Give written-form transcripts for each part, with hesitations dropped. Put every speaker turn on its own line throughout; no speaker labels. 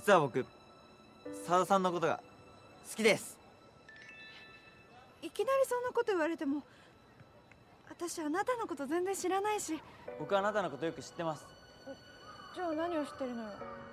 実は僕澤田さんのことが好きです。
いきなりそんなこと言われても、私あなたのこと全然知らないし。
僕はあなたのことよく知ってます。
じゃあ何を知ってるのよ。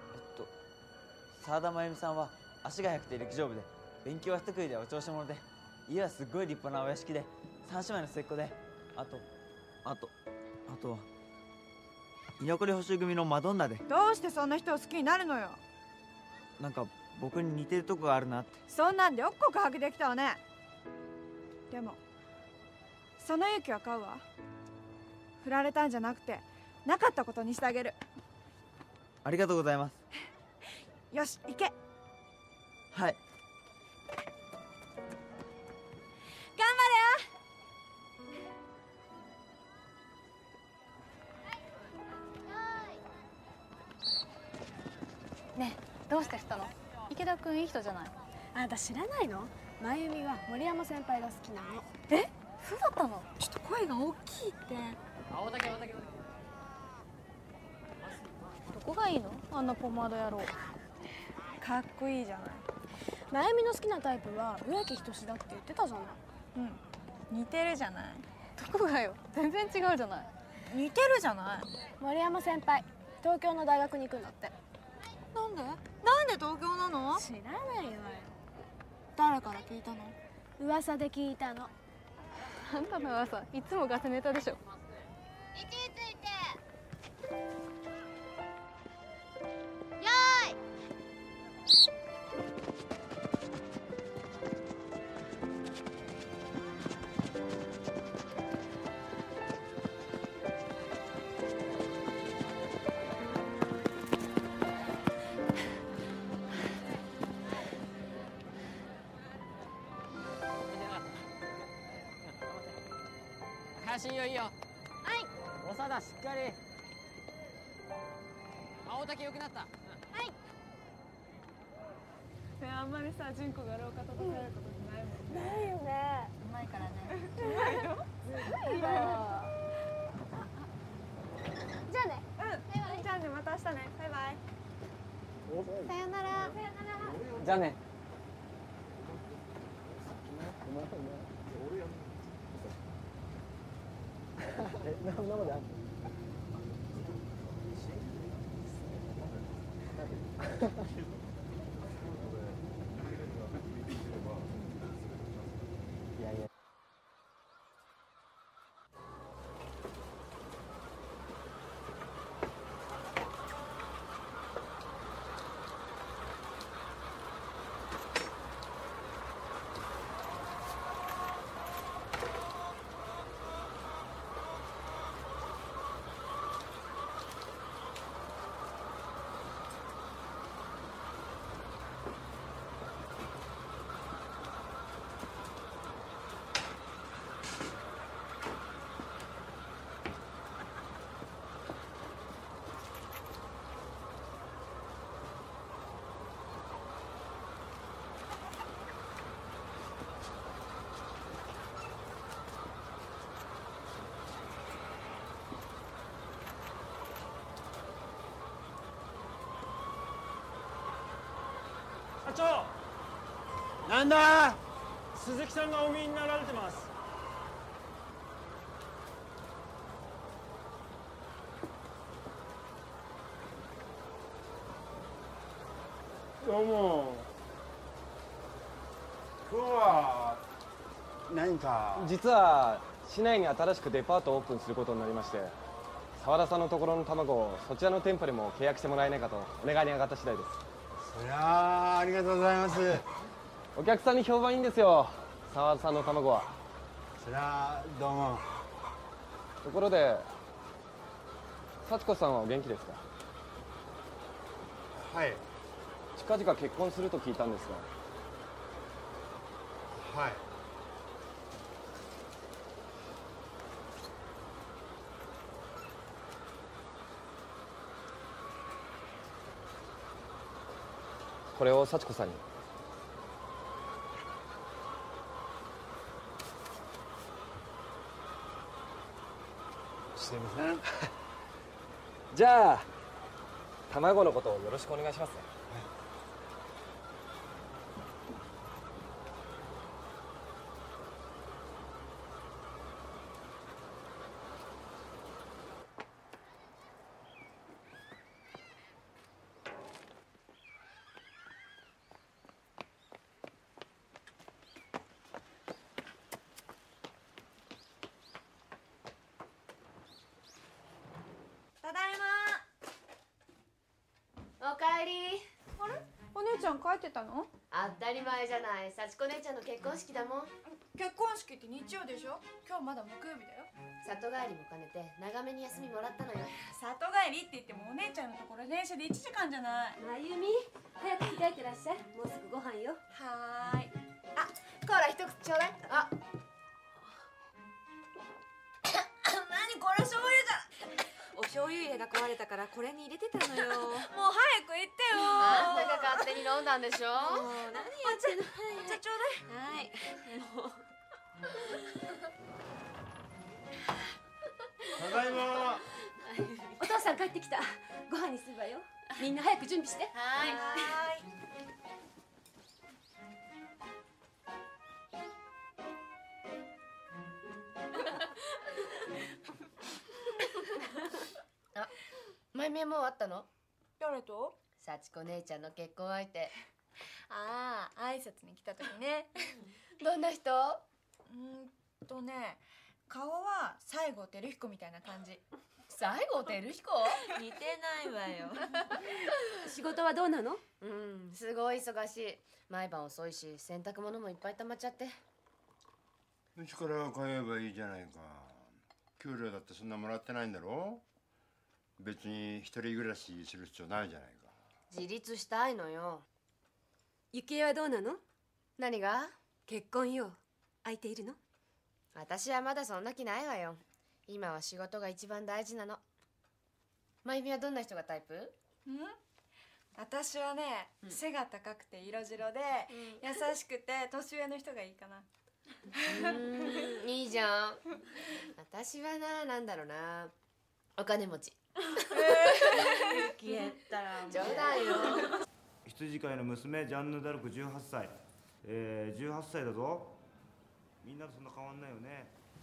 澤田真由美さんは足が速くて陸上部で、勉強は不得意でお調子者で、家はすっごい立派なお屋敷で、三姉妹の末っ子で、あとは居残り補習組のマドンナで。
どうしてそんな人を好きになるのよ。
なんか僕に似てるとこがあるなって。
そんなんでよく告白できたわね。でもその勇気は買うわ。振られたんじゃなくてなかったことにしてあげる。
ありがとうございます。
よし行け。
はい。
頑
張れよ。ねえ、どうして振ったの？池田君いい人じゃない。
あなた知らないの？真由美は森山先輩が好きなの。
え、そうだったの？
ちょっと声が大きいって。
どこがいいの？あんなポマード野郎。
かっこいいじゃない。
真由美の好きなタイプは植木仁だって言ってたじゃない。
似てるじゃない。
どこがよ、全然違うじゃない。
似てるじゃない。
森山先輩東京の大学に行くんだって。
なんで東京なの？
知らないわよ。
誰から聞いたの？
噂で聞いたの。
あんたの噂いつもガセネタでしょ。
位置についてよーい。
いいよいいよ。はい。長田しっかり。青竹良くなった。はい。
あんまりさ、純子が廊下立たせることないもんね。
ないよね。
うまいからね。
うまいよ。
すごいよ。じゃあね。
じゃあね、また明日ね。バイバイ。
さよなら。
じゃあね。
課長、なんだ。鈴木さんがお見えになられてます。どうも。今日は何か？
実は市内に新しくデパートをオープンすることになりまして、澤田さんのところの卵をそちらの店舗でも契約してもらえないかとお願いに上がった次第です。
そりゃあ、ありがとうございます。
お客さんに評判いいんですよ、澤田さんの卵は。
そりゃあ、どうも。
ところで幸子さんはお元気ですか？
はい。
近々結婚すると聞いたんですが。
はい。
これを幸子さんに。
すいません。
じゃあ卵のことをよろしくお願いしますね。
はい。
ただいま。
おかえり。
あれ、お姉ちゃん帰ってたの？
当たり前じゃない。幸子姉ちゃんの結婚式だもん。
結婚式って日曜でしょ。今日まだ木曜日だよ。
里帰りも兼ねて長めに休みもらったのよ。
里帰りって言ってもお姉ちゃんのところ電車で1時間じゃない。
まゆみ、早く着替えてらっしゃい。もうすぐご飯よ。
はーい。
あ、コーラ一口ちょうだい。あ、
何これ、醤油じゃ。
お醤油入れが壊れたからこれに入れてたのよ。
もう早く行ってよ。
あんたが勝手に飲んだんでしょ。
もう何やってんの。
じゃちょうだい。
はい。もう
ただいま。
お父さん帰ってきた。ご飯にするわよ。みんな早く準備して。
はい。あ、まゆみはもう会ったの？
誰と？
幸子姉ちゃんの結婚相手。
ああ、挨拶に来た時ね。
どんな人？
顔は西郷輝彦みたいな感じ。
西郷輝彦？
似てないわよ。
仕事はどうなの？
うん、すごい忙しい。毎晩遅いし、洗濯物もいっぱい溜まっちゃって。
うちから通えばいいじゃないか。給料だってそんなもらってないんだろ。別に一人暮らしする必要ないじゃないか。
自立したいのよ。
ゆきえはどうなの？
何が？
結婚よ。空いているの？
私はまだそんな気ないわよ。今は仕事が一番大事なの。まゆみはどんな人がタイプ？
私はね、背が高くて色白で、優しくて年上の人がいいかな。
いいじゃん。私はなんだろうな、お金持ち。
消えたら
冗談よ。
羊飼いの娘ジャンヌ・ダルク18歳。18歳だぞ。みんなとそんな変わんないよね。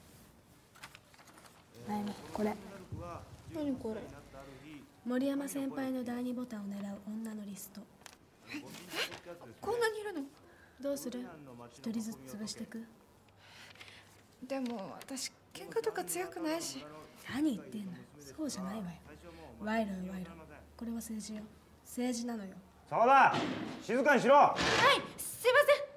まゆみ、これ。
何これ？
森山先輩の第2ボタンを狙う女のリスト。
こんなにいるの？
どうする？一人ずつ潰していく？
でも私喧嘩とか強くないし。
何言ってんのよ。そうじゃないわよ。賄賂よ、賄賂。これは政治よ。政治なのよ。
沢田、静かにしろ。
はい、すいません。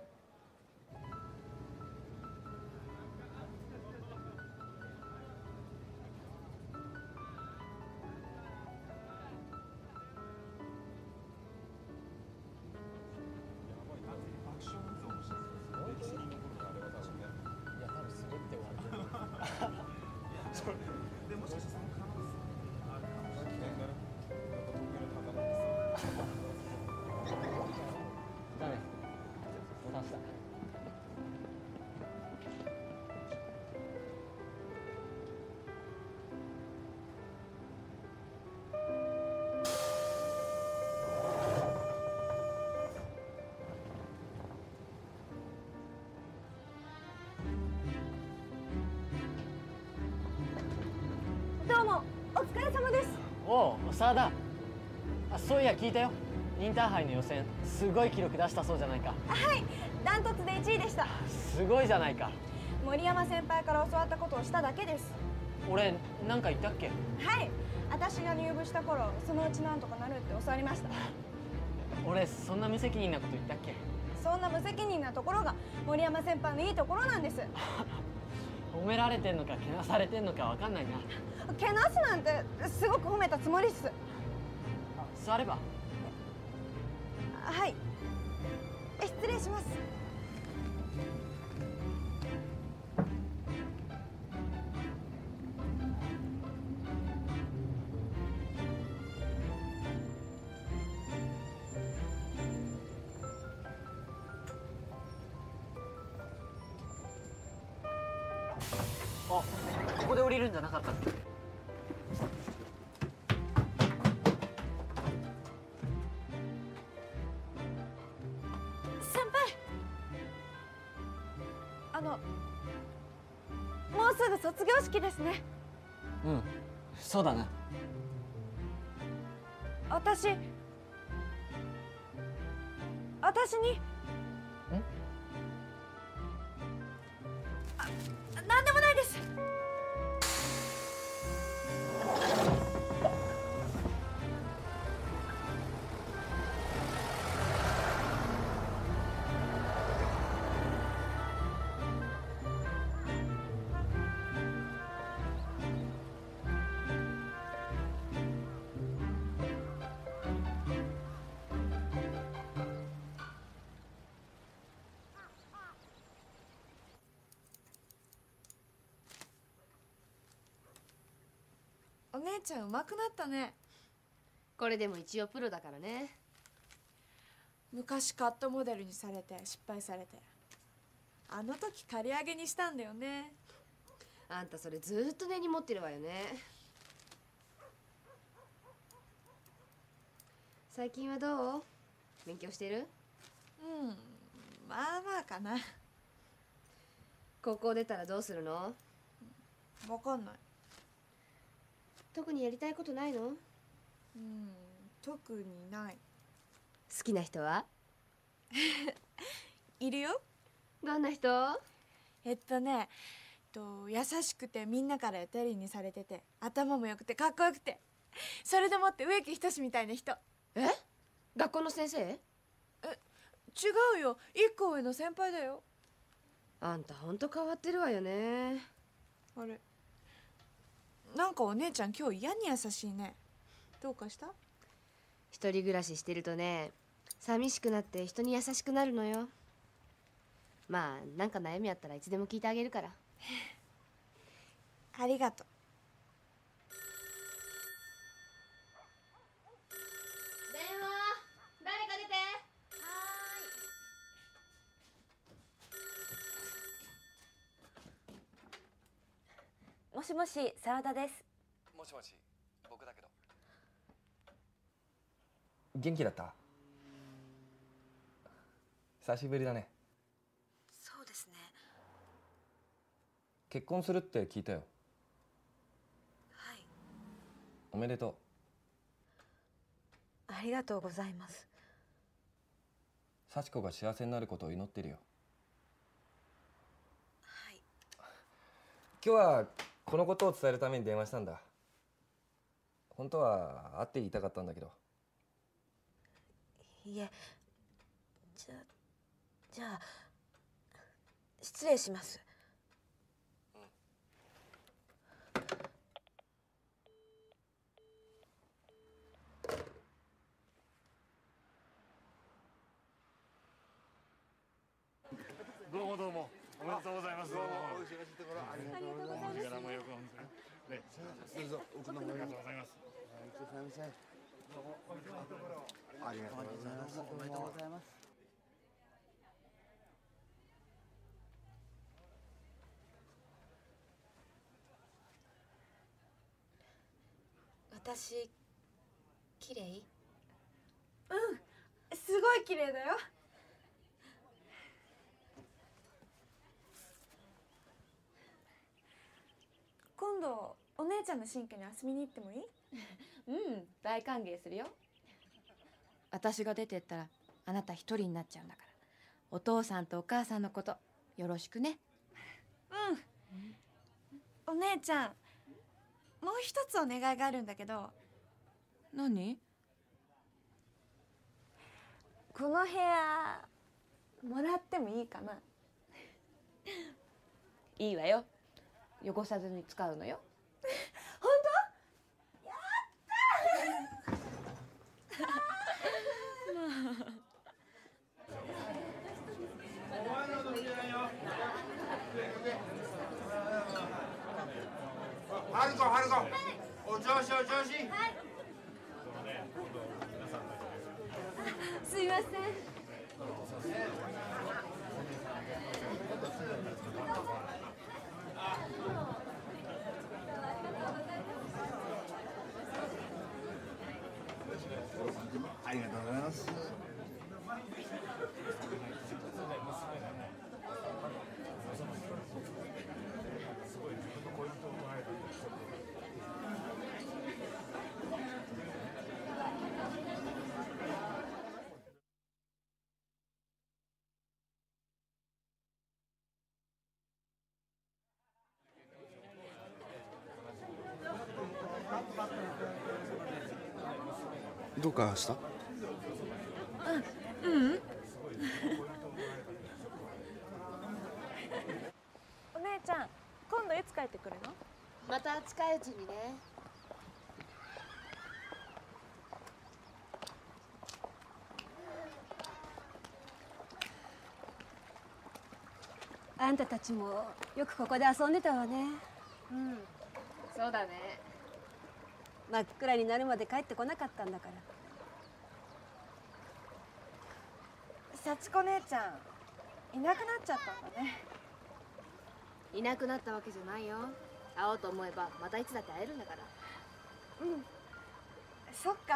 どうも、お疲れ様です。
おう、沢田。あ、そういや聞いたよ。インターハイの予選すごい記録出したそうじゃないか。
はい、ダントツで1位でした。
すごいじゃないか。
森山先輩から教わったことをしただけです。
俺なんか言ったっけ？
はい、私が入部した頃、そのうちなんとかなるって教わりました。
俺そんな無責任なこと言ったっけ？
そんな無責任なところが森山先輩のいいところなんです。
褒められてんのかけなされてんのかわかんないな。
けなすなんてすごく褒めたつもりっす。
座れば？
はい、失礼します。
あ、ここで降りるんじゃなかったっけ？
先輩、もうすぐ卒業式ですね。
うん、そうだな。
私になんでもないです。 姉ちゃん上手くなったね。
これでも一応プロだからね。
昔カットモデルにされて失敗されて、あの時刈り上げにしたんだよね。
あんたそれずーっと根に持ってるわよね。最近はどう？勉強してる？
うん、まあまあかな。
高校出たらどうするの？
わかんない。
特にやりたいことないの？
特にない。
好きな人は？
いるよ。
どんな人？
優しくてみんなから頼りにされてて、頭も良くてかっこよくて、それでもって植木仁みたいな人。
え？学校の先生？
違うよ、一個上の先輩だよ。
あんたほんと変わってるわよね。
あれ、なんかお姉ちゃん今日嫌に優しいね。どうかした？
一人暮らししてるとね、寂しくなって人に優しくなるのよ。まあなんか悩みあったらいつでも聞いてあげるから。
ありがとう。
電話、誰か出て。
もしもし、澤田です。
もしもし、僕だけど。元気だった？久しぶりだね。
そうですね。
結婚するって聞いたよ。
はい。
おめでと
ありがとうございます。
う。幸子が幸せになることを祈ってるよ。
はい。
今日はこのことを伝えるために電話したんだ。本当は会って言いたかったんだけど。
いえ、じゃあ失礼します。
どうもどうもおめでとうございます。
どうもお忙しいところありがとうございます。
こちらもよくお見せね。
どうぞ奥の方に。
ありがとうございます。
ありがとうございます。
おめでとうございます。
私綺麗？
すごい綺麗だよ。今度お姉ちゃんの新居に遊びに行ってもいい？
大歓迎するよ。私が出てったらあなた一人になっちゃうんだから、お父さんとお母さんのことよろしくね。
お姉ちゃん、もう一つお願いがあるんだけど。
何？
この部屋もらってもいいかな？
いいわよ。汚さずに使うのよ。
本当？やった
春子春子、お調子お調子。
すいません。
ありがとうございます。どうかした？
お姉ちゃん、今度いつ帰ってくるの？
また近いうちにね。
あんたたちもよくここで遊んでたわね。
そうだね。
真っ暗になるまで帰ってこなかったんだから。
幸子姉ちゃんいなくなっちゃったんだね。
いなくなったわけじゃないよ。会おうと思えばまたいつだって会えるんだから。
うん、そっか。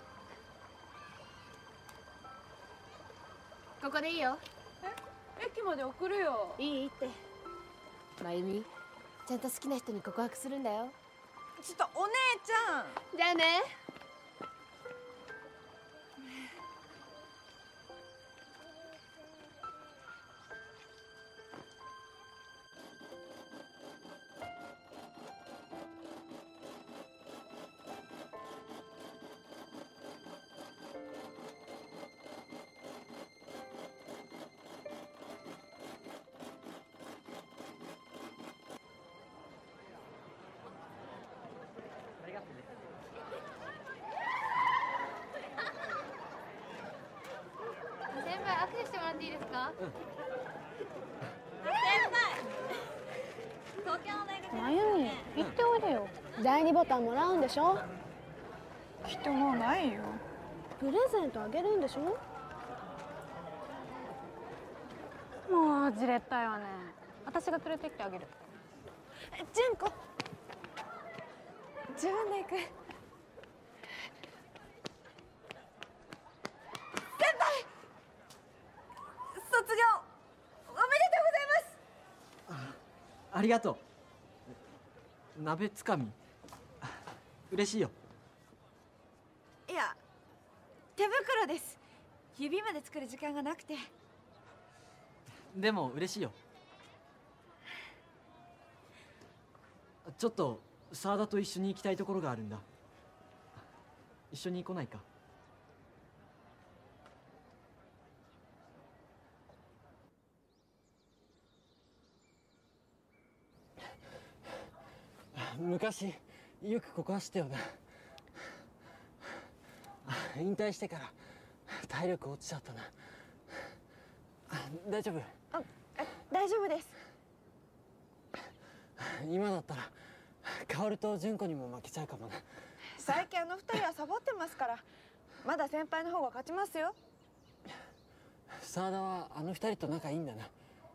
ここでいいよ。
駅まで送るよ。
いいって。まゆみ、ちゃんと好きな人に告白するんだよ。
ちょっとお姉ちゃん。
じゃあね。
先輩握手してもらっていいですか？東京の大学
まゆみ、行っておいでよ。第2ボタンもらうんでしょ。
きっともうないよ。
プレゼントあげるんでしょ。もうじれったいわね。私が連れてきてあげる。
純子、自分で行く。先輩、卒業おめでとうございます。
ありがとう。鍋つかみ嬉しいよ。
いや、手袋です。指まで作る時間がなくて。
でも嬉しいよ。ちょっと沢田と一緒に行きたいところがあるんだ。一緒に来ないか？昔よくここ走ったよな。引退してから体力落ちちゃったな。大丈夫？
大丈夫です。
今だったら薫と純子にも負けちゃうかもな。
最近あの二人はサボってますから、まだ先輩の方が勝ちますよ。
沢田はあの二人と仲いいんだな。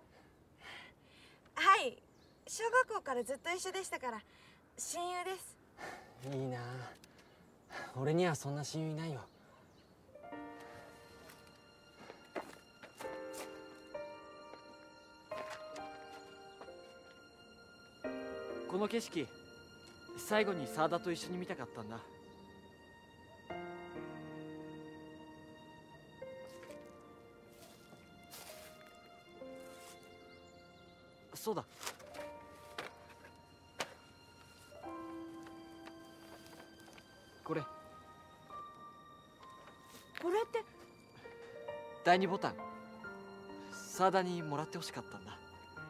はい、小学校からずっと一緒でしたから親友です。
いいな。俺にはそんな親友いないよ。この景色、最後に沢田と一緒に見たかったんだ。そうだ。これ。
これって
第2ボタン、沢田にもらってほしかったんだ。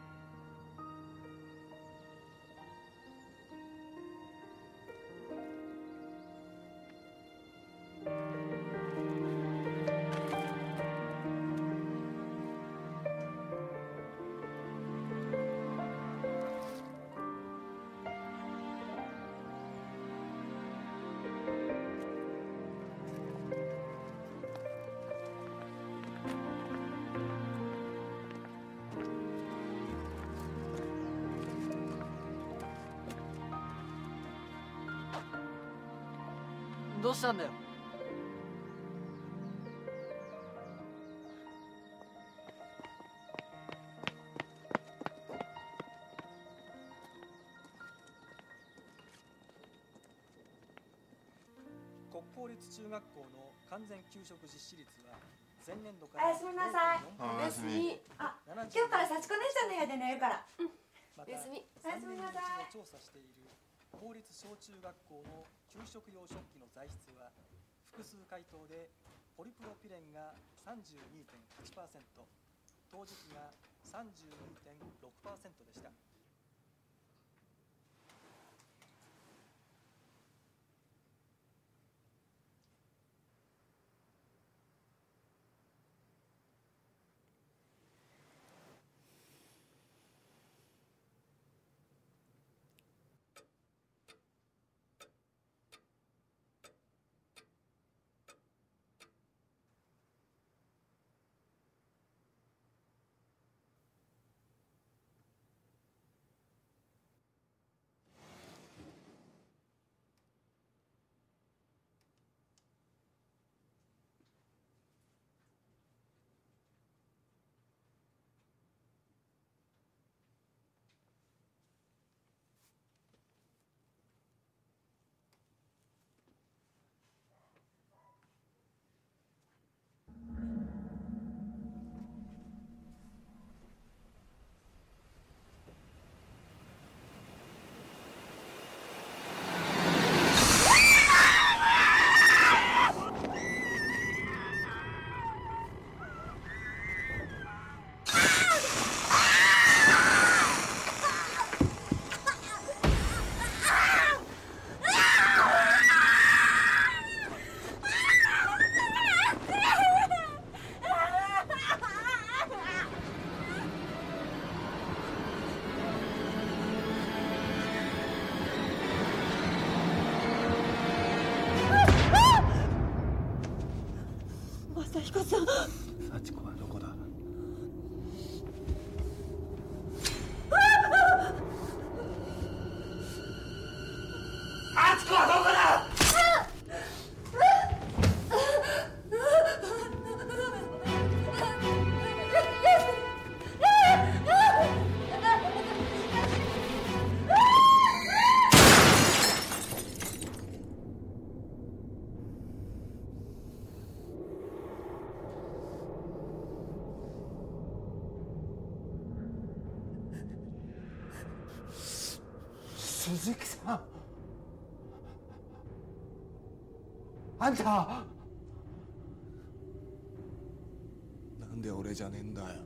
どうしたんだよ？
国公立中学校の完全給食実施率は前年度から
おやすみなさい。
おやすみ。
あ、今日から幸子姉ちゃんの部屋で寝るから。
また
おやすみなさい。
調査している公立小中学校の給食用食器の材質は複数回答でポリプロピレンが 32.8%、 陶磁器が 32.6% でした。
子さん。
幸子はどこだ？
幸子はどこだ？
鈴木さん、あんたなんで俺じゃねえんだよ。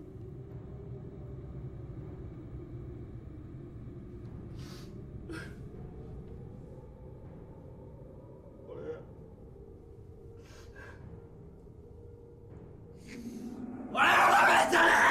俺のためじゃねえ。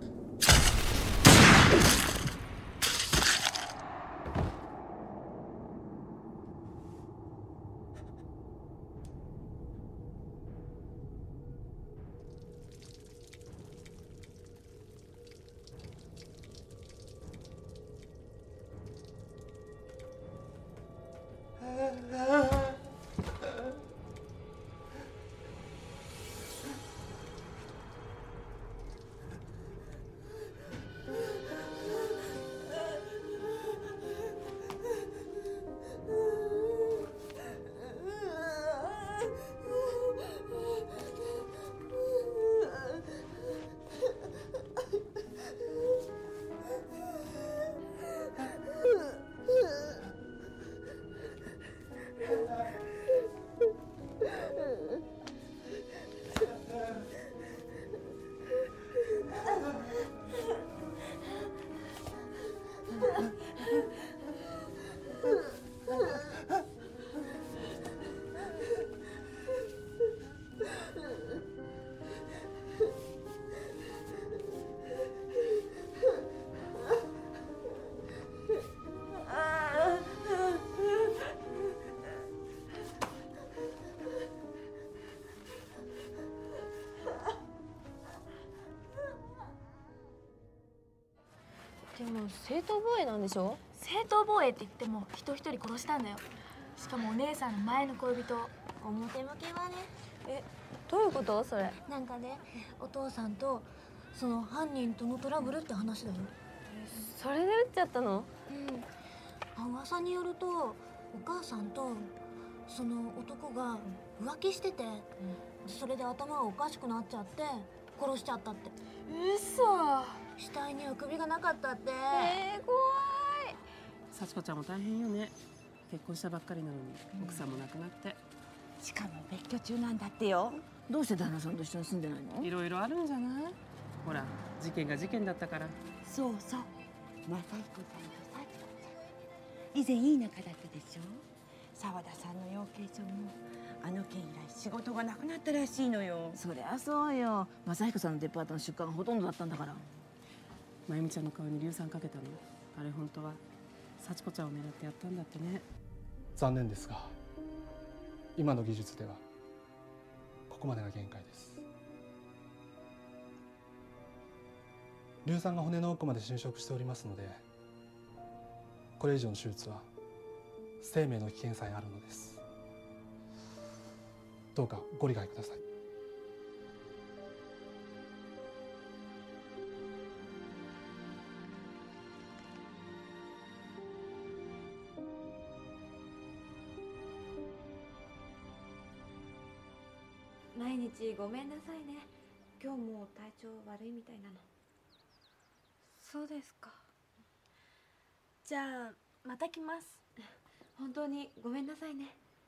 でも正当防衛なんでしょ？
正当防衛って言っても人一人殺したんだよ。しかもお姉さんの前の恋人。表向きはね。
どういうことそれ？
なんかね、お父さんとその犯人とのトラブルって話だよ。
それで撃っちゃったの？
うん。噂によるとお母さんとその男が浮気してて、それで頭がおかしくなっちゃって殺しちゃったって。
嘘。
死体には首がなかったって。
怖い。
幸子ちゃんも大変よね。結婚したばっかりなのに奥さんも亡くなって、
しかも別居中なんだってよ。どうして旦那さんと一緒に住んでないの？
いろいろあるんじゃない？ほら事件が事件だったから。
そうそう、正彦さんと幸子ちゃん以前いい仲だったでしょ。沢田さんの養鶏場もあの件以来仕事がなくなったらしいのよ。
そりゃそうよ。正彦さんのデパートの出荷がほとんどだったんだから。
まゆみちゃんの顔に硫酸かけたのあれ本当は幸子ちゃんを狙ってやったんだってね。
残念ですが今の技術ではここまでが限界です。硫酸が骨の奥まで侵食しておりますので、これ以上の手術は生命の危険さえあるのです。どうかご理解ください。
毎日ごめんなさいね。今日も体調悪いみたいなの。
そうですか。じゃあまた来ます。
本当にごめんなさいね。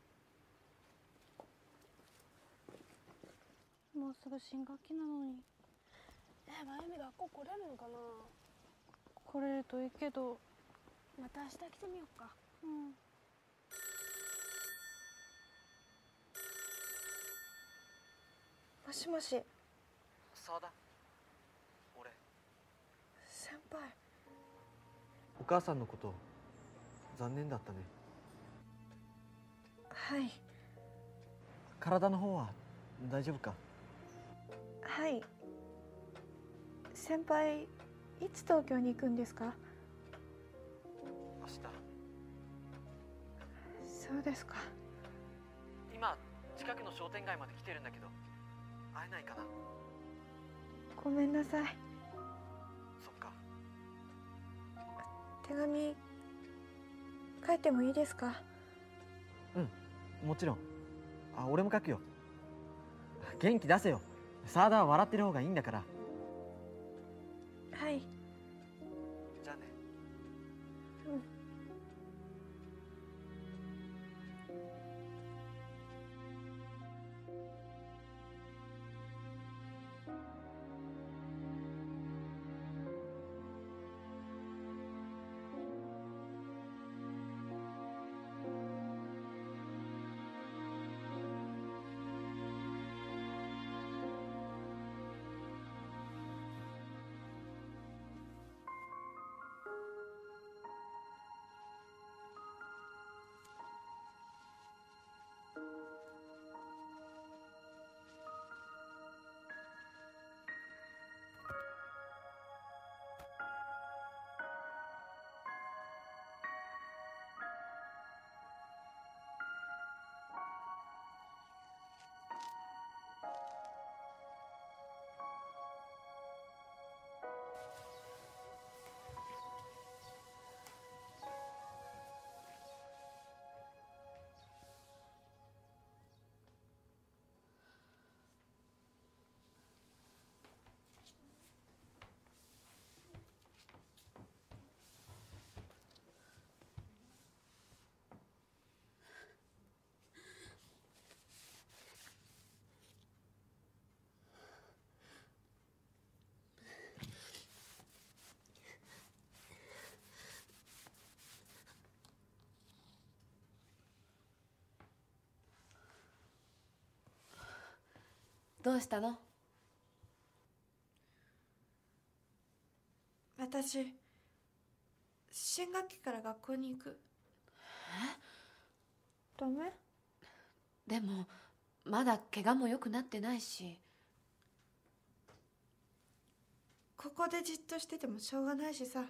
もうすぐ新学期なのに。まゆみ学校来れるのかな？来れるといいけど、また明日来てみようか。うん。もしもし。
沢田。俺。
先輩。
お母さんのこと残念だったね。
はい。
体の方は大丈夫か？
はい。先輩、いつ東京に行くんですか？
明日。
そうですか。
今近くの商店街まで来てるんだけど、会えないかな。
ごめんなさい。
そっか。
手紙書いてもいいですか？
もちろん。あ、俺も書くよ。元気出せよ。沢田は笑ってる方がいいんだから。
はい。
じゃあね。
うん。
どうしたの？
私、新学期から学校に行く。ダメ？
でもまだ怪我も良くなってないし。
ここでじっとしててもしょうがないしさ。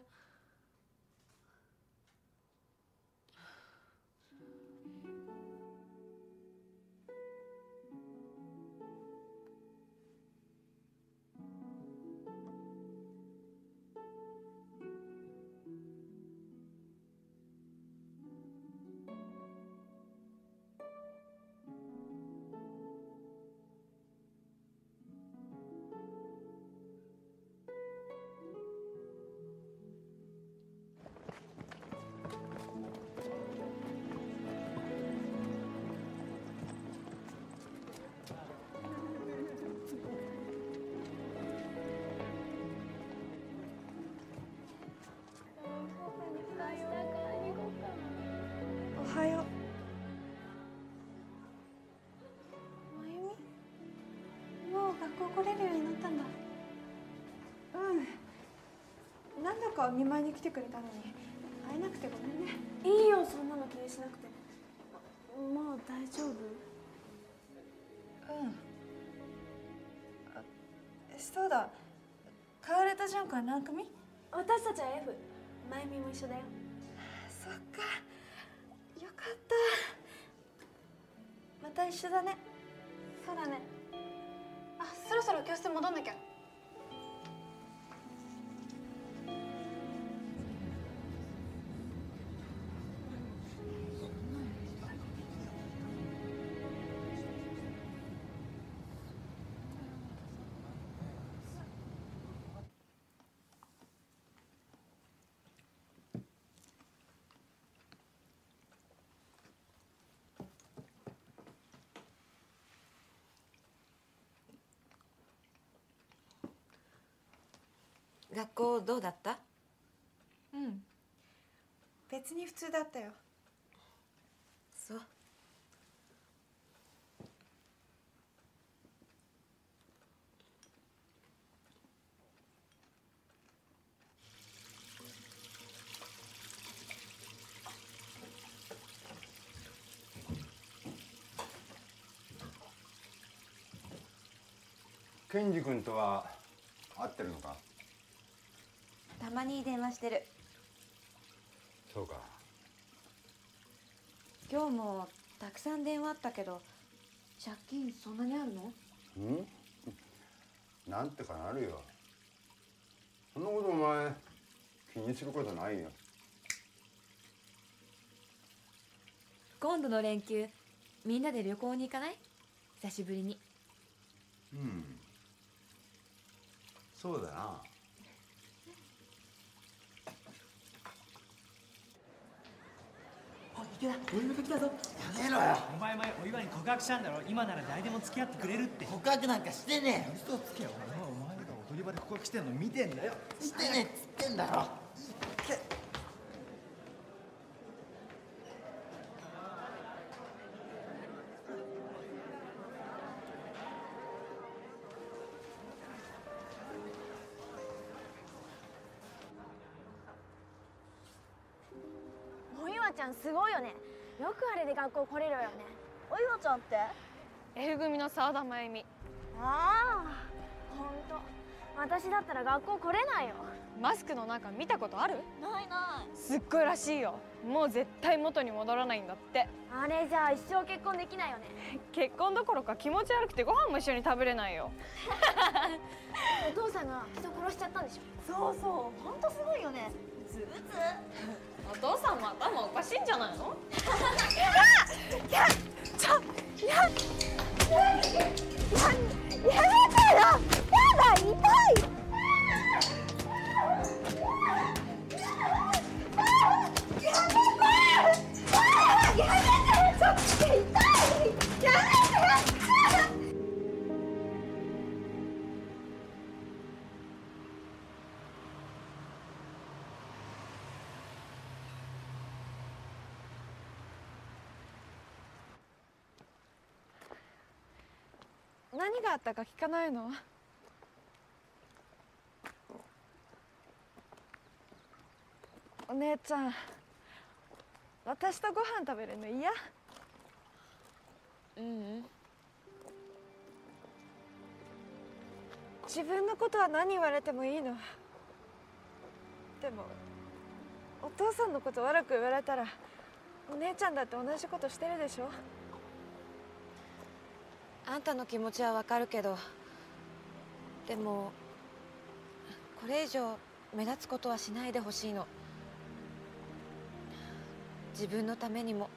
おはよう。まゆみ、もう学校来れるようになったんだ。うん。何度かお見舞いに来てくれたのに会えなくてごめんね。いいよ、そんなの気にしなくて。もう大丈夫？うん。あ、そうだ。楓と純子は何組？
私たちは F。まゆみも一緒だよ。
そっか。よかった。また一緒だね。
そうだね。あ、そろそろ教室戻んなきゃ。
学校どうだった？
うん。別に普通だったよ。
そう。
ケンジ君とは会ってるのか？
たまに電話してる。
そうか。
今日もたくさん電話あったけど、借金そんなにあるの？
なんてかなるよ。そんなことお前気にすることないよ。
今度の連休みんなで旅行に行かない？久しぶりに。
うん、そうだな。
池田、お祝いが来たぞ。
やめろよ。
お前お祝いに告白したんだろ。今なら誰でも付き合ってくれるって。
告白なんかしてねえ。
嘘つけよ。お前が踊り場で告白してんの見てんだよ。
してねえっつってんだろ。
お岩ちゃんすごいよね。よくあれで学校来れるよね。お岩ちゃんって
F 組の沢田真由美。
ああ、ほんと私だったら学校来れないよ。
マスクの中見たことある？
ないない。
すっごいらしいよ。もう絶対元に戻らないんだって。
あれじゃあ一生結婚できないよね。
結婚どころか気持ち悪くてご飯も一緒に食べれないよ。
お父さんが人殺しちゃったんでしょ。そうそう、ほんとすごいよね。ずうつ
お父さんも頭おかしいんじゃないの？
やめてよ。やだ、痛い。
何があったか聞かないの？お姉ちゃん、私とご飯食べるの嫌？自分のことは何言われてもいいの。でもお父さんのこと悪く言われたらお姉ちゃんだって同じことしてるでしょ。
あんたの気持ちはわかるけど、でもこれ以上目立つことはしないでほしいの。自分のためにも。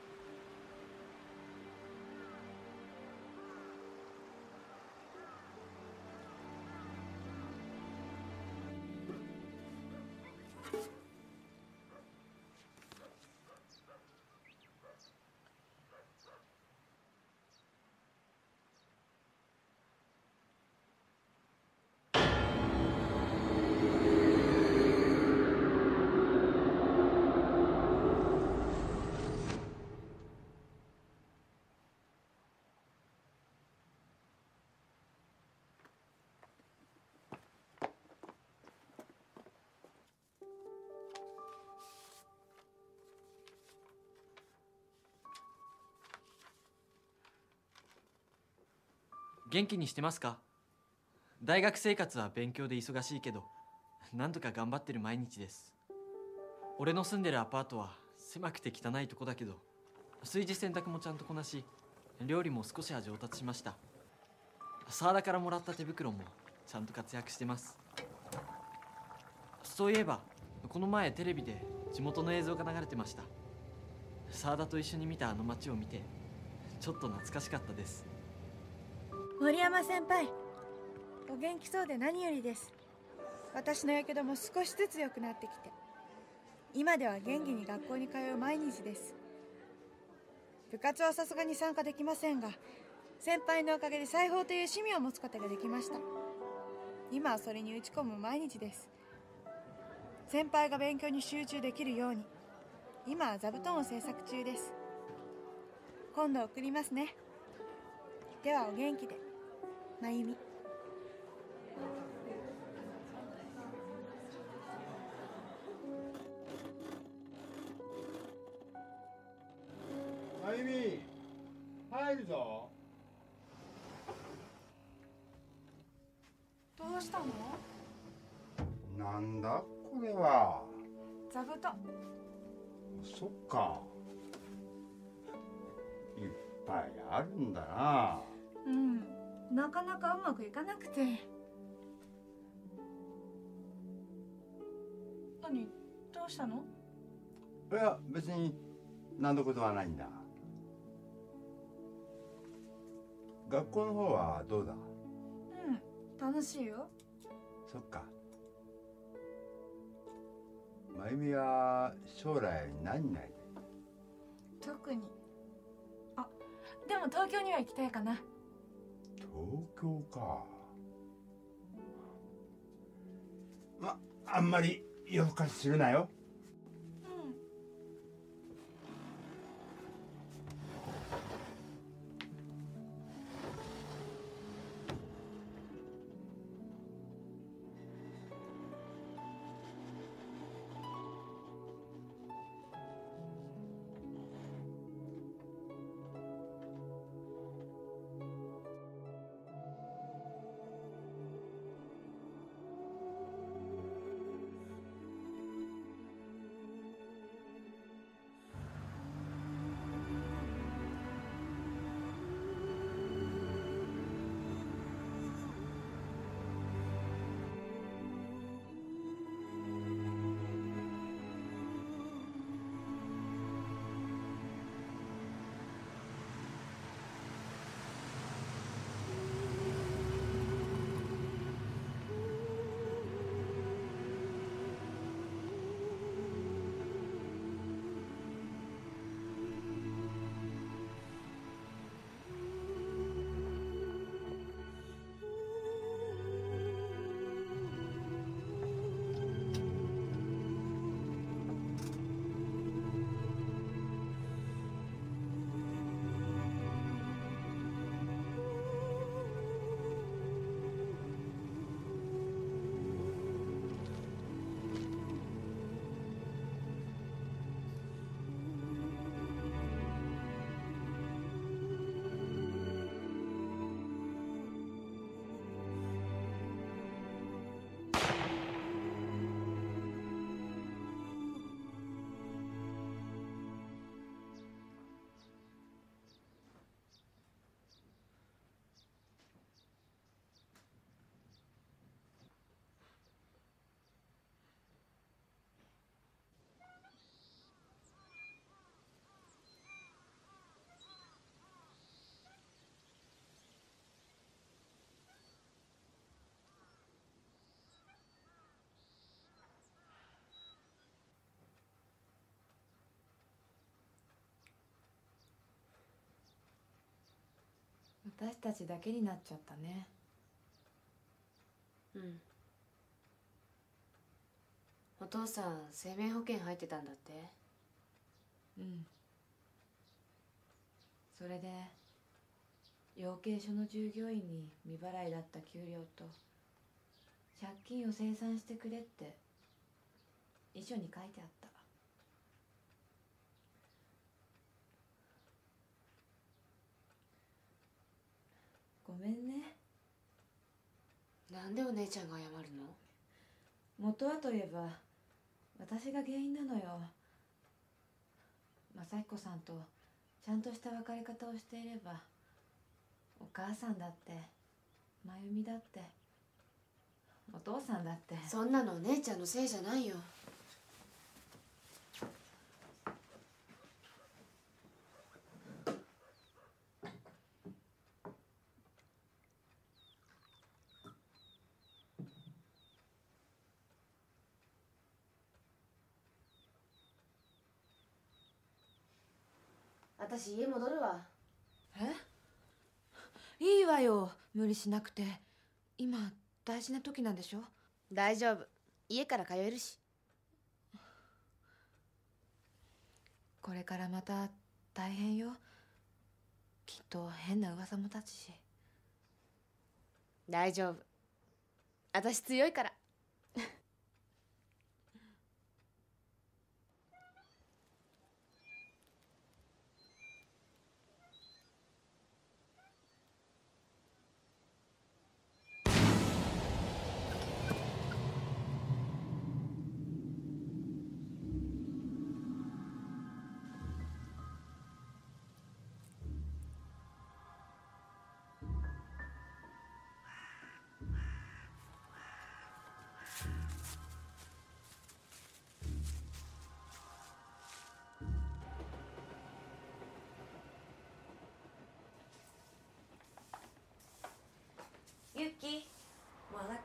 元気にしてますか？大学生活は勉強で忙しいけど、なんとか頑張ってる毎日です。俺の住んでるアパートは狭くて汚いとこだけど、炊事洗濯もちゃんとこなし、料理も少しは上達しました。沢田からもらった手袋もちゃんと活躍してます。そういえばこの前テレビで地元の映像が流れてました。沢田と一緒に見たあの街を見てちょっと懐かしかったです。
森山先輩、お元気そうで何よりです。私のやけども少しずつ良くなってきて、今では元気に学校に通う毎日です。部活はさすがに参加できませんが、先輩のおかげで裁縫という趣味を持つことができました。今はそれに打ち込む毎日です。先輩が勉強に集中できるように、今は座布団を制作中です。今度送りますね。ではお元気で。まゆみ。
まゆみ、入るぞ。
うしたの？
なんだこれは。
座布団。
そっか、いっぱいあるんだな。
うん、なかなかうまくいかなくて。何、どうしたの？
いや別に何のことはないんだ。学校の方はどうだ？
うん、楽しいよ。
そっか。まゆみは将来何になりたい？
特に。あ、でも東京には行きたいかな。
東京か。あんまり夜更かしするなよ。
私たちだけになっちゃったね。
うん。お父さん生命保険入ってたんだって？
うん。それで養鶏所の従業員に未払いだった給料と借金を清算してくれって遺書に書いてあった。ごめんね。
なんでお姉ちゃんが謝るの？
元はといえば私が原因なのよ。雅彦さんとちゃんとした別れ方をしていればお母さんだって真由美だってお父さんだって。
そんなのお姉ちゃんのせいじゃないよ。私家戻るわ。
いいわよ、無理しなくて。今大事な時なんでしょ。
大丈夫、家から通えるし。
これからまた大変よ。きっと変な噂も立つし。
大丈夫、私強いから。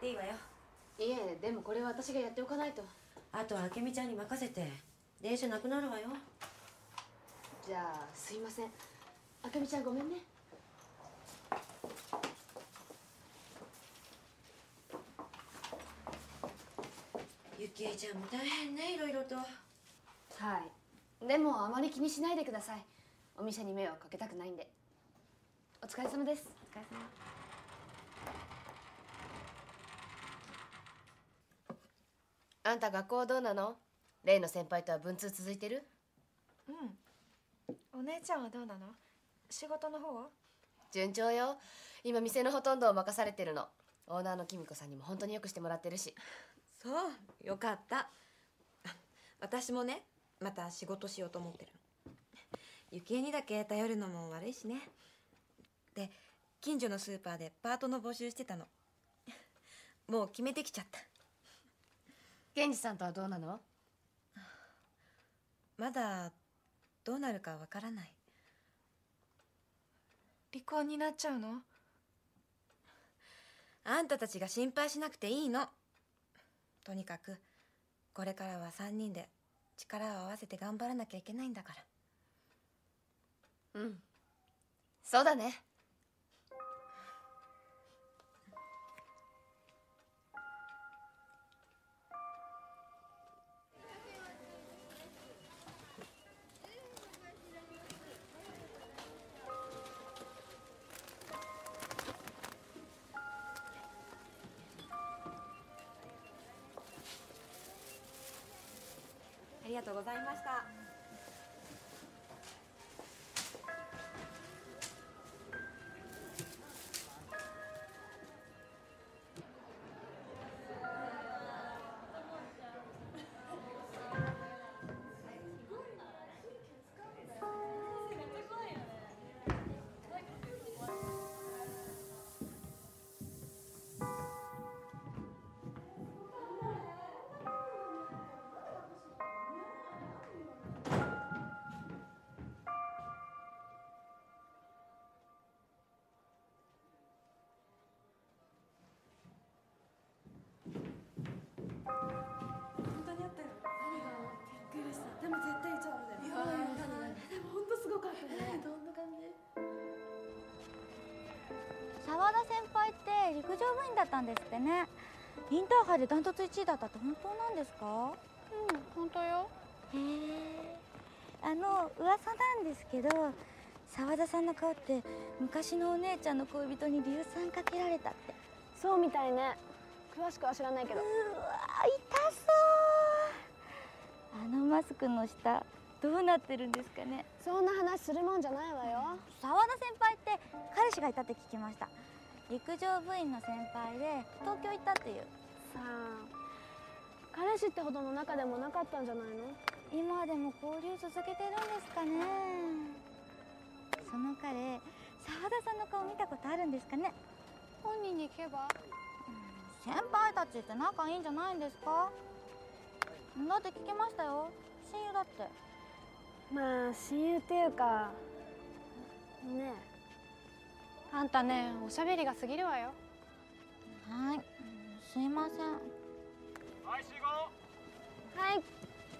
っていいわよ。
いえ、でもこれは私がやっておかないと。
あとは明美ちゃんに任せて電車なくなるわよ。
じゃあすいません。明美ちゃんごめんね。
ゆきえちゃんも大変ね、いろいろと。
はい。でもあまり気にしないでください。お店に迷惑かけたくないんで。お疲れ様です。
お疲れ様。
あんた学校どうなの？例の先輩とは文通続いてる？
うん。お姉ちゃんはどうなの？仕事の方は？
順調よ。今店のほとんどを任されてるの。オーナーのきみこさんにも本当によくしてもらってるし。
そう、よかった。私もね、また仕事しようと思ってるの。ゆきえにだけ頼るのも悪いしね。で、近所のスーパーでパートの募集してたの。もう決めてきちゃった。
源氏さんとはどうなの？
まだどうなるかわからない。
離婚になっちゃうの？
あんたたちが心配しなくていいの。とにかくこれからは3人で力を合わせて頑張らなきゃいけないんだから。
うん、そうだね。
ありがとうございました。
沢田先輩って陸上部員だったんですってね。インターハイでダントツ1位だったって本当なんですか？
うん、本当よ。
へえ。噂なんですけど、沢田さんの顔って昔のお姉ちゃんの恋人に硫酸かけられたって。
そうみたいね。詳しくは知らないけど。
うわ、痛そう。マスクの下どうなってるんですかね。
そんな話するもんじゃないわよ。
沢田先輩って彼氏がいたって聞きました。陸上部員の先輩で東京行ったっていう。
さあ、彼氏ってほどの仲でもなかったんじゃないの？
今でも交流続けてるんですかね。その彼、沢田さんの顔見たことあるんですかね。
本人に聞けば。
先輩たちって仲いいんじゃないんですか？だって聞きましたよ、親友だって。
まあ親友っていうかねえ、あんたね、おしゃべりが過ぎるわよ。
はい、すいません。
はい、集合。
はい。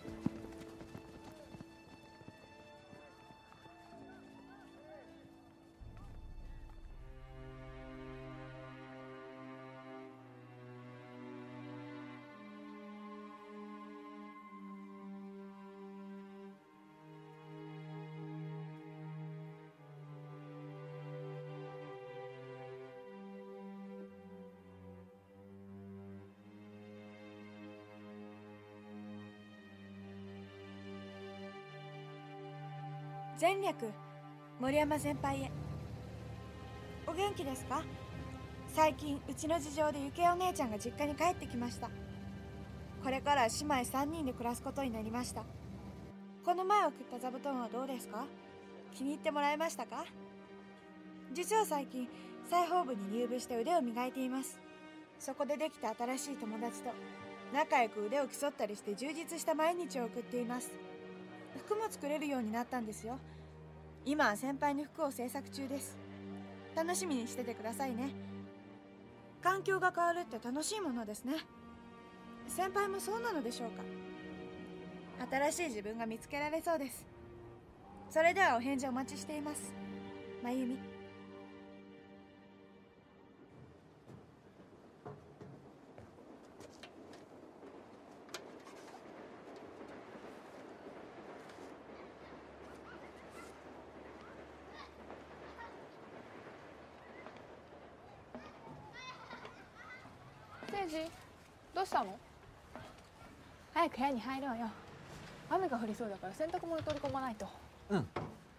前略、森山先輩へ。お元気ですか？最近うちの事情でゆけお姉ちゃんが実家に帰ってきました。これから姉妹3人で暮らすことになりました。この前送った座布団はどうですか？気に入ってもらえましたか？実は最近裁縫部に入部して腕を磨いています。そこでできた新しい友達と仲良く腕を競ったりして充実した毎日を送っています。服も作れるようになったんですよ。今は先輩に服を制作中です。楽しみにしててくださいね。 環境が変わるって楽しいものですね。先輩もそうなのでしょうか。新しい自分が見つけられそうです。それではお返事お待ちしています。まゆみ。
誠治、どうしたの？早く部屋に入ろうよ。雨が降りそうだから洗濯物取り込まないと。
うん。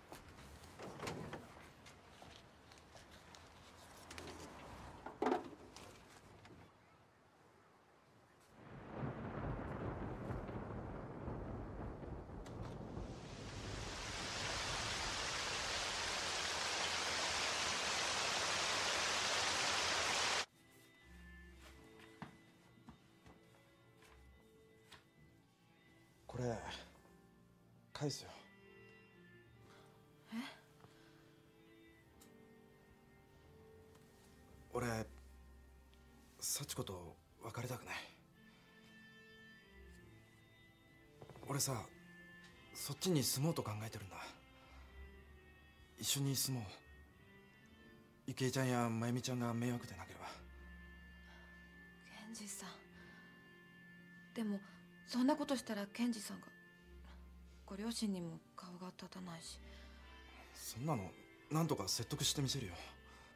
これ返すよ。
え？
俺幸子と別れたくない。俺さ、そっちに住もうと考えてるんだ。一緒に住もう。ゆきえちゃんやまゆみちゃんが迷惑でなければ。
ケンジさん、でもそんなことしたらケンジさんが、ご両親にも顔が立たないし。
そんなのなんとか説得してみせるよ。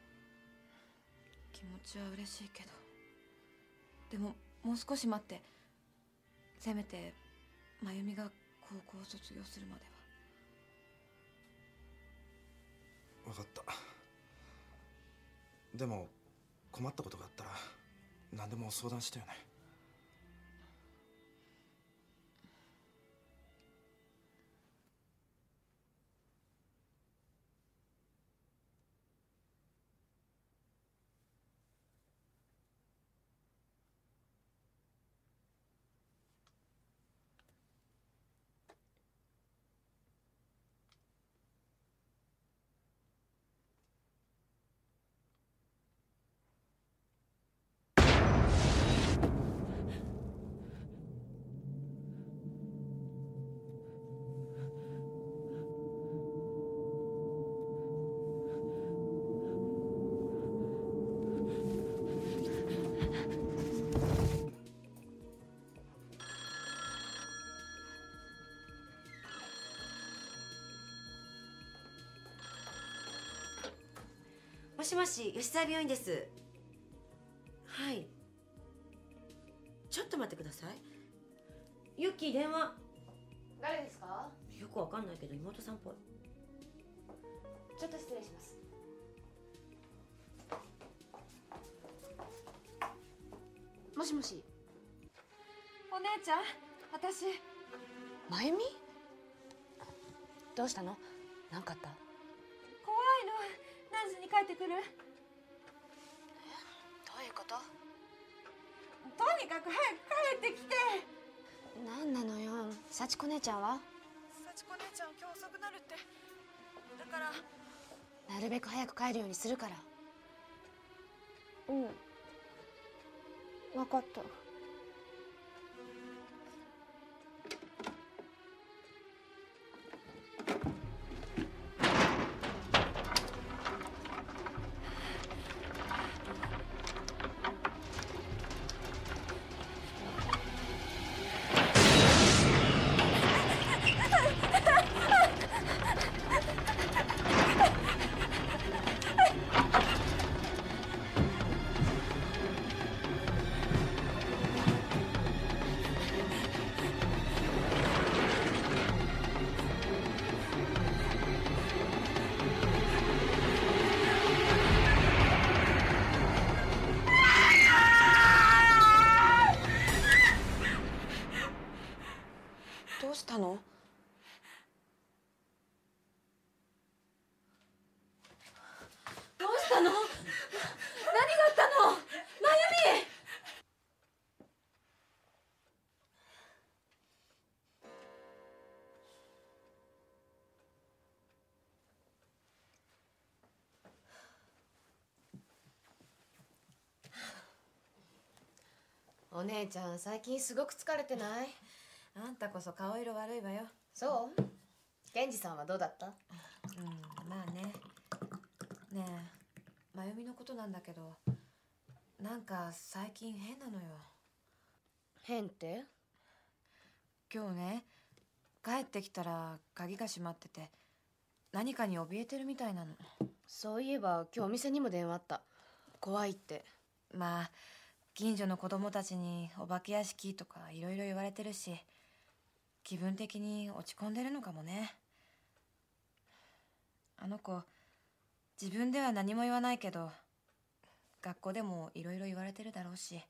気持ちは嬉しいけど、でももう少し待って。せめてまゆみが高校を卒業するまでは。
分かった。でも困ったことがあったら何でも相談してよね。
もしもし、吉沢病院です。はい。ちょっと待ってください。ユッキー、電話。
誰ですか？
よくわかんないけど妹さんっぽい。
ちょっと失礼します。もしもし。
お姉ちゃん、私。
まゆみ？どうしたの？なんかあった？
怖いの。何時に帰ってくる？
どういうこと？
とにかく早く帰ってきて。
なんなのよ。幸子姉ちゃんは？
幸子姉ちゃん今日遅くなるって。だから。
なるべく早く帰るようにするから。
うん。分かった。
お姉ちゃん最近すごく疲れてない？
あんたこそ顔色悪いわよ。
そう？源氏さんはどうだった？
まあね。ねえ、真由美のことなんだけど、なんか最近変なのよ。
変って？
今日ね、帰ってきたら鍵が閉まってて、何かに怯えてるみたいなの。
そういえば今日お店にも電話あった。怖いって。
まあ近所の子供たちにお化け屋敷とかいろいろ言われてるし、気分的に落ち込んでるのかもね。あの子自分では何も言わないけど、学校でもいろいろ言われてるだろうし。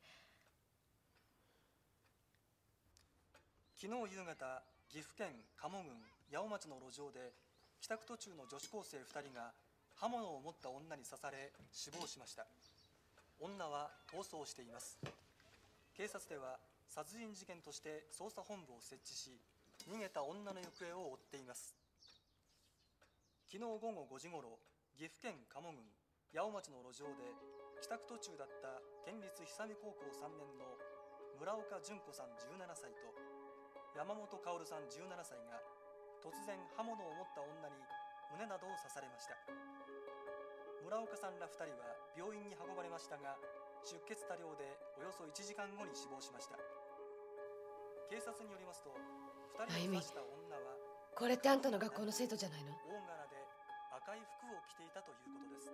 昨日夕方、岐阜県加茂郡八尾町の路上で帰宅途中の女子高生2人が刃物を持った女に刺され死亡しました。女は逃走しています。警察では殺人事件として捜査本部を設置し、逃げた女の行方を追っています。昨日午後5時ごろ、岐阜県加茂郡八尾町の路上で帰宅途中だった県立久見高校3年の村岡純子さん17歳と山本薫さん17歳が突然刃物を持った女に胸などを刺されました。村岡さんら2人は病院に運ばれましたが、出血多量でおよそ1時間後に死亡しました。警察によりますと、2人を刺した女は
これってあんたの学校の生徒じゃないの？
大柄で赤い服を着ていたということです。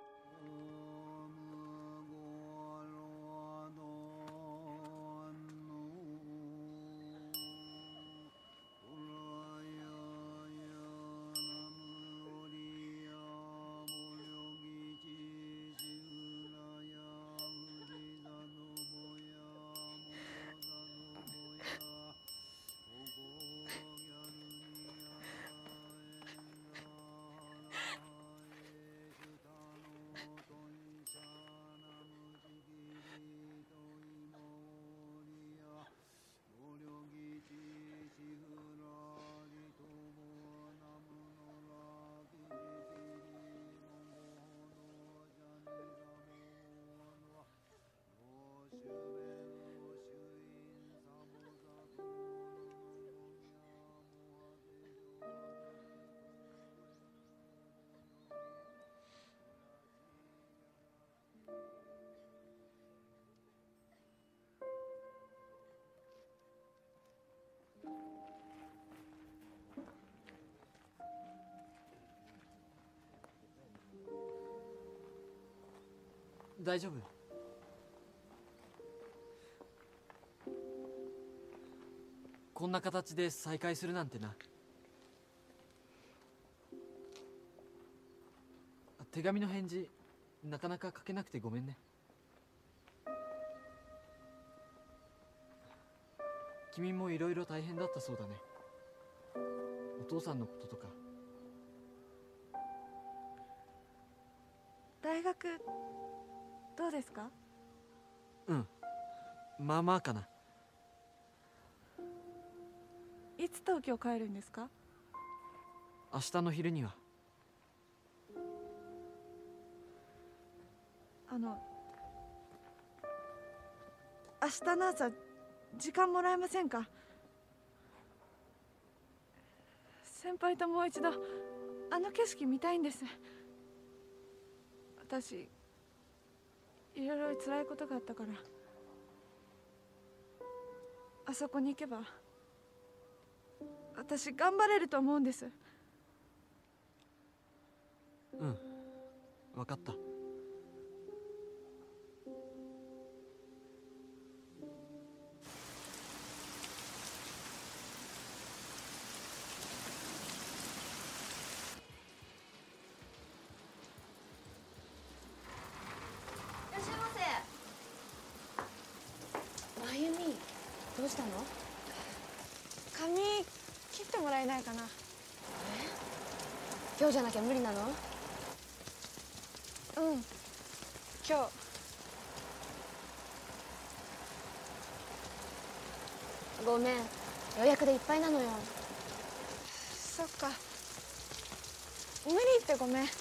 大丈夫？こんな形で再会するなんてな。手紙の返事なかなか書けなくてごめんね。君もいろいろ大変だったそうだね。お父さんのこととか。
大学どうですか？
まあまあかな。
いつ東京帰るんですか？
明日の昼には。
明日の朝時間もらえませんか？先輩ともう一度あの景色見たいんです。私いろいろ辛いことがあったから、あそこに行けば私頑張れると思うんです。
分かった。
どうしたの？
髪切ってもらえないかな。
今日じゃなきゃ無理なの？
今日。
ごめん、予約でいっぱいなのよ。
そっか、無理ってごめん。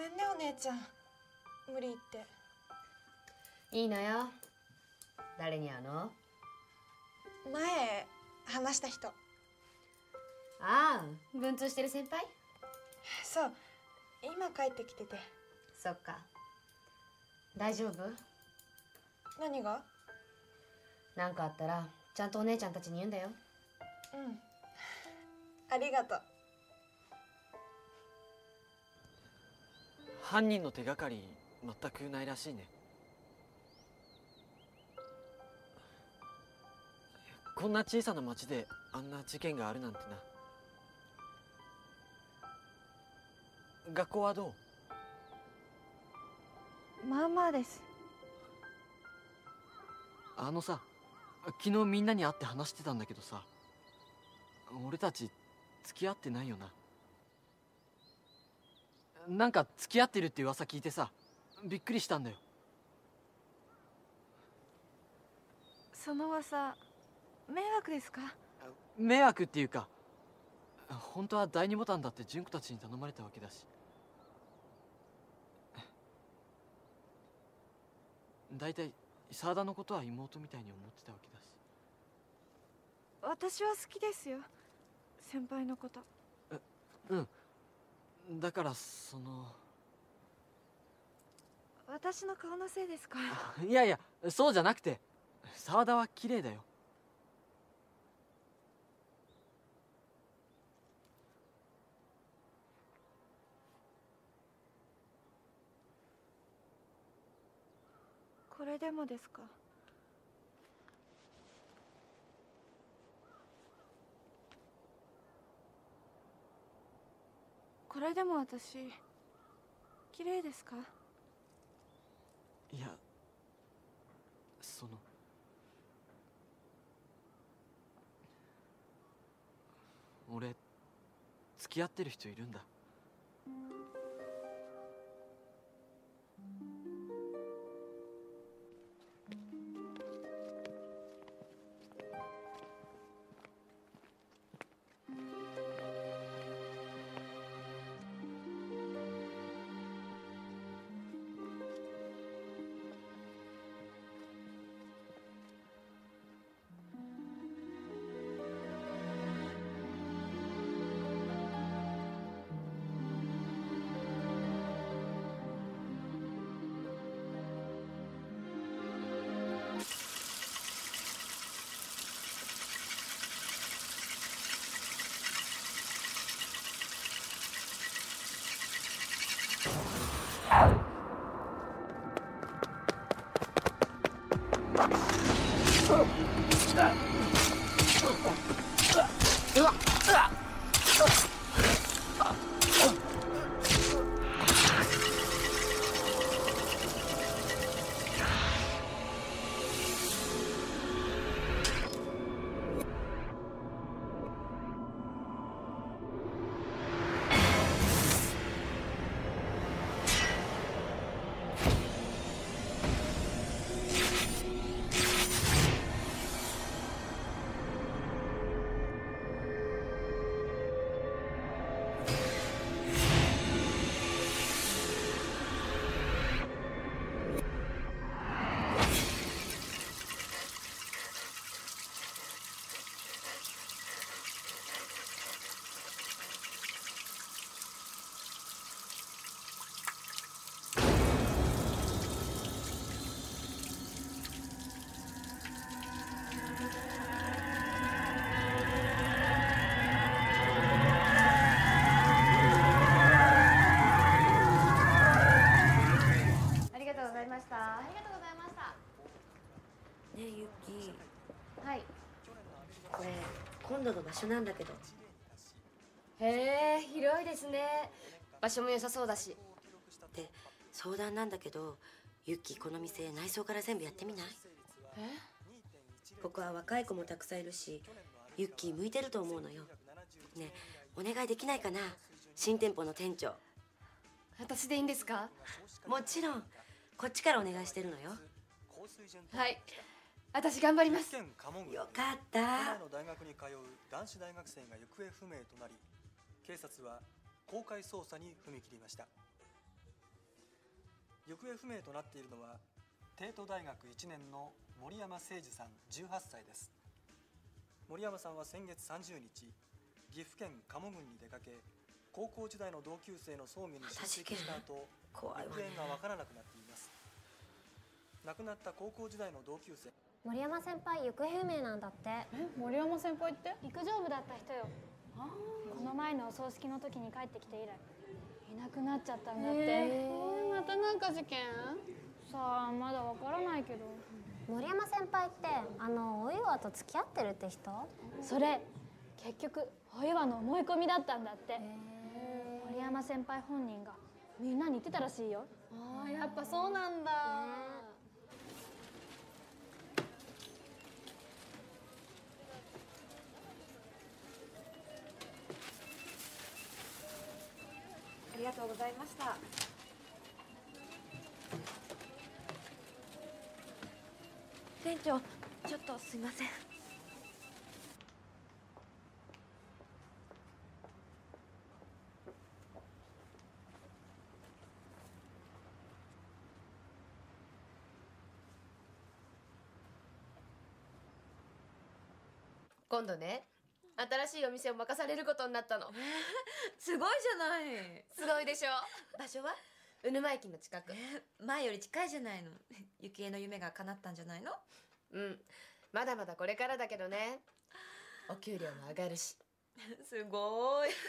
めんねお姉ちゃん、無理言って。
いいのよ。誰に会うの？
前話した人。
ああ、文通してる先輩？
そう、今帰ってきてて。
そっか。大丈夫？
何が？
なんかあったらちゃんとお姉ちゃんたちに言うんだよ。
うん、ありがとう。
犯人の手がかり全くないらしいね。こんな小さな町であんな事件があるなんてな。学校はどう？
まあまあです。
あのさ、昨日みんなに会って話してたんだけどさ、俺たち付き合ってないよな。なんか付き合ってるって噂聞いてさ、びっくりしたんだよ。
その噂迷惑ですか？
迷惑っていうか、本当は第二ボタンだって純子たちに頼まれたわけだし。だいたい沢田のことは妹みたいに思ってたわけだし。
私は好きですよ、先輩のこと。
うん、だからその。
私の顔のせいですか？
いやいや、そうじゃなくて、沢田は綺麗だよ。
これでもですか？これでも私綺麗ですか？
いや、その。俺付き合ってる人いるんだ。
今度の場所なんだけど。
へえ、広いですね。場所も良さそうだし。
で、相談なんだけど、ユッキーこの店内装から全部やってみない？ここは若い子もたくさんいるし、ユッキー向いてると思うのよ。ねえ、お願いできないかな、新店舗の店長。
私でいいんですか？
もちろん、こっちからお願いしてるのよ。
はい、私頑張ります。
よ
かった。
都内の大学に通う男子大学生が行方不明となり、警察は公開捜査に踏み切りました。 行方不明となっているのは帝都大学1年の森山誠司さん18歳です。森山さんは先月30日、岐阜県加茂郡に出かけ、高校時代の同級生の葬儀に出席した後、行方がわからなくなっています。亡くなった高校時代の同級生。
森山先輩行方不明なんだって。
森山先輩って？
陸上部だった人よ。この前のお葬式の時に帰ってきて以来いなくなっちゃったんだって。
またなんか事件？さあまだわからないけど。
森山先輩ってお岩と付き合ってるって人？それ結局お岩の思い込みだったんだって。森山先輩本人がみんなに言ってたらしいよ。
ああ、やっぱそうなんだ。
ありがとうございました。
店長、ちょっとすいません。
今度ね、新しいお店を任されることになったの。
すごいじゃない。
すごいでしょ。
場所は？
鵜沼駅の近く。
前より近いじゃないの。幸恵の夢が叶ったんじゃないの？
うん、まだまだこれからだけどね。お給料も上がるし。
すごい。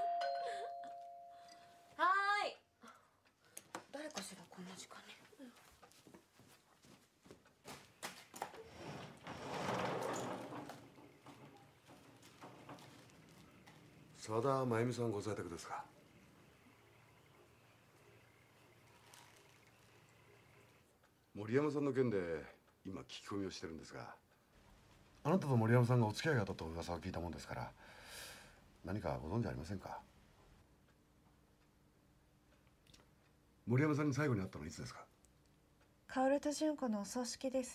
はーい。誰かしら、こんな時間に。
沢田真由美さんご在宅ですか？森山さんの件で今聞き込みをしてるんですが、あなたと森山さんがお付き合いがあったと噂を聞いたもんですから、何かご存知ありませんか？森山さんに最後に会ったのはいつですか？
薫と純子のお葬式です。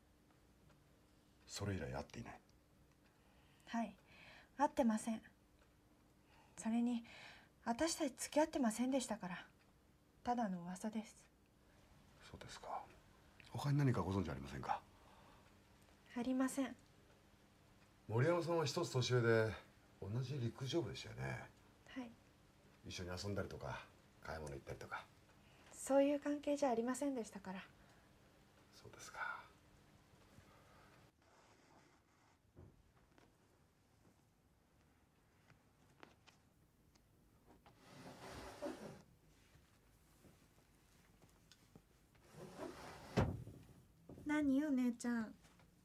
それ以来会っていない？
はい、会ってません。それに私たち付き合ってませんでしたから、ただの噂です。
そうですか。他に何かご存知ありませんか？
ありません。
森山さんは一つ年上で同じ陸上部でしたよね。
はい。
一緒に遊んだりとか買い物行ったりとか。
そういう関係じゃありませんでしたから。
そうですか。
何よ姉ちゃん。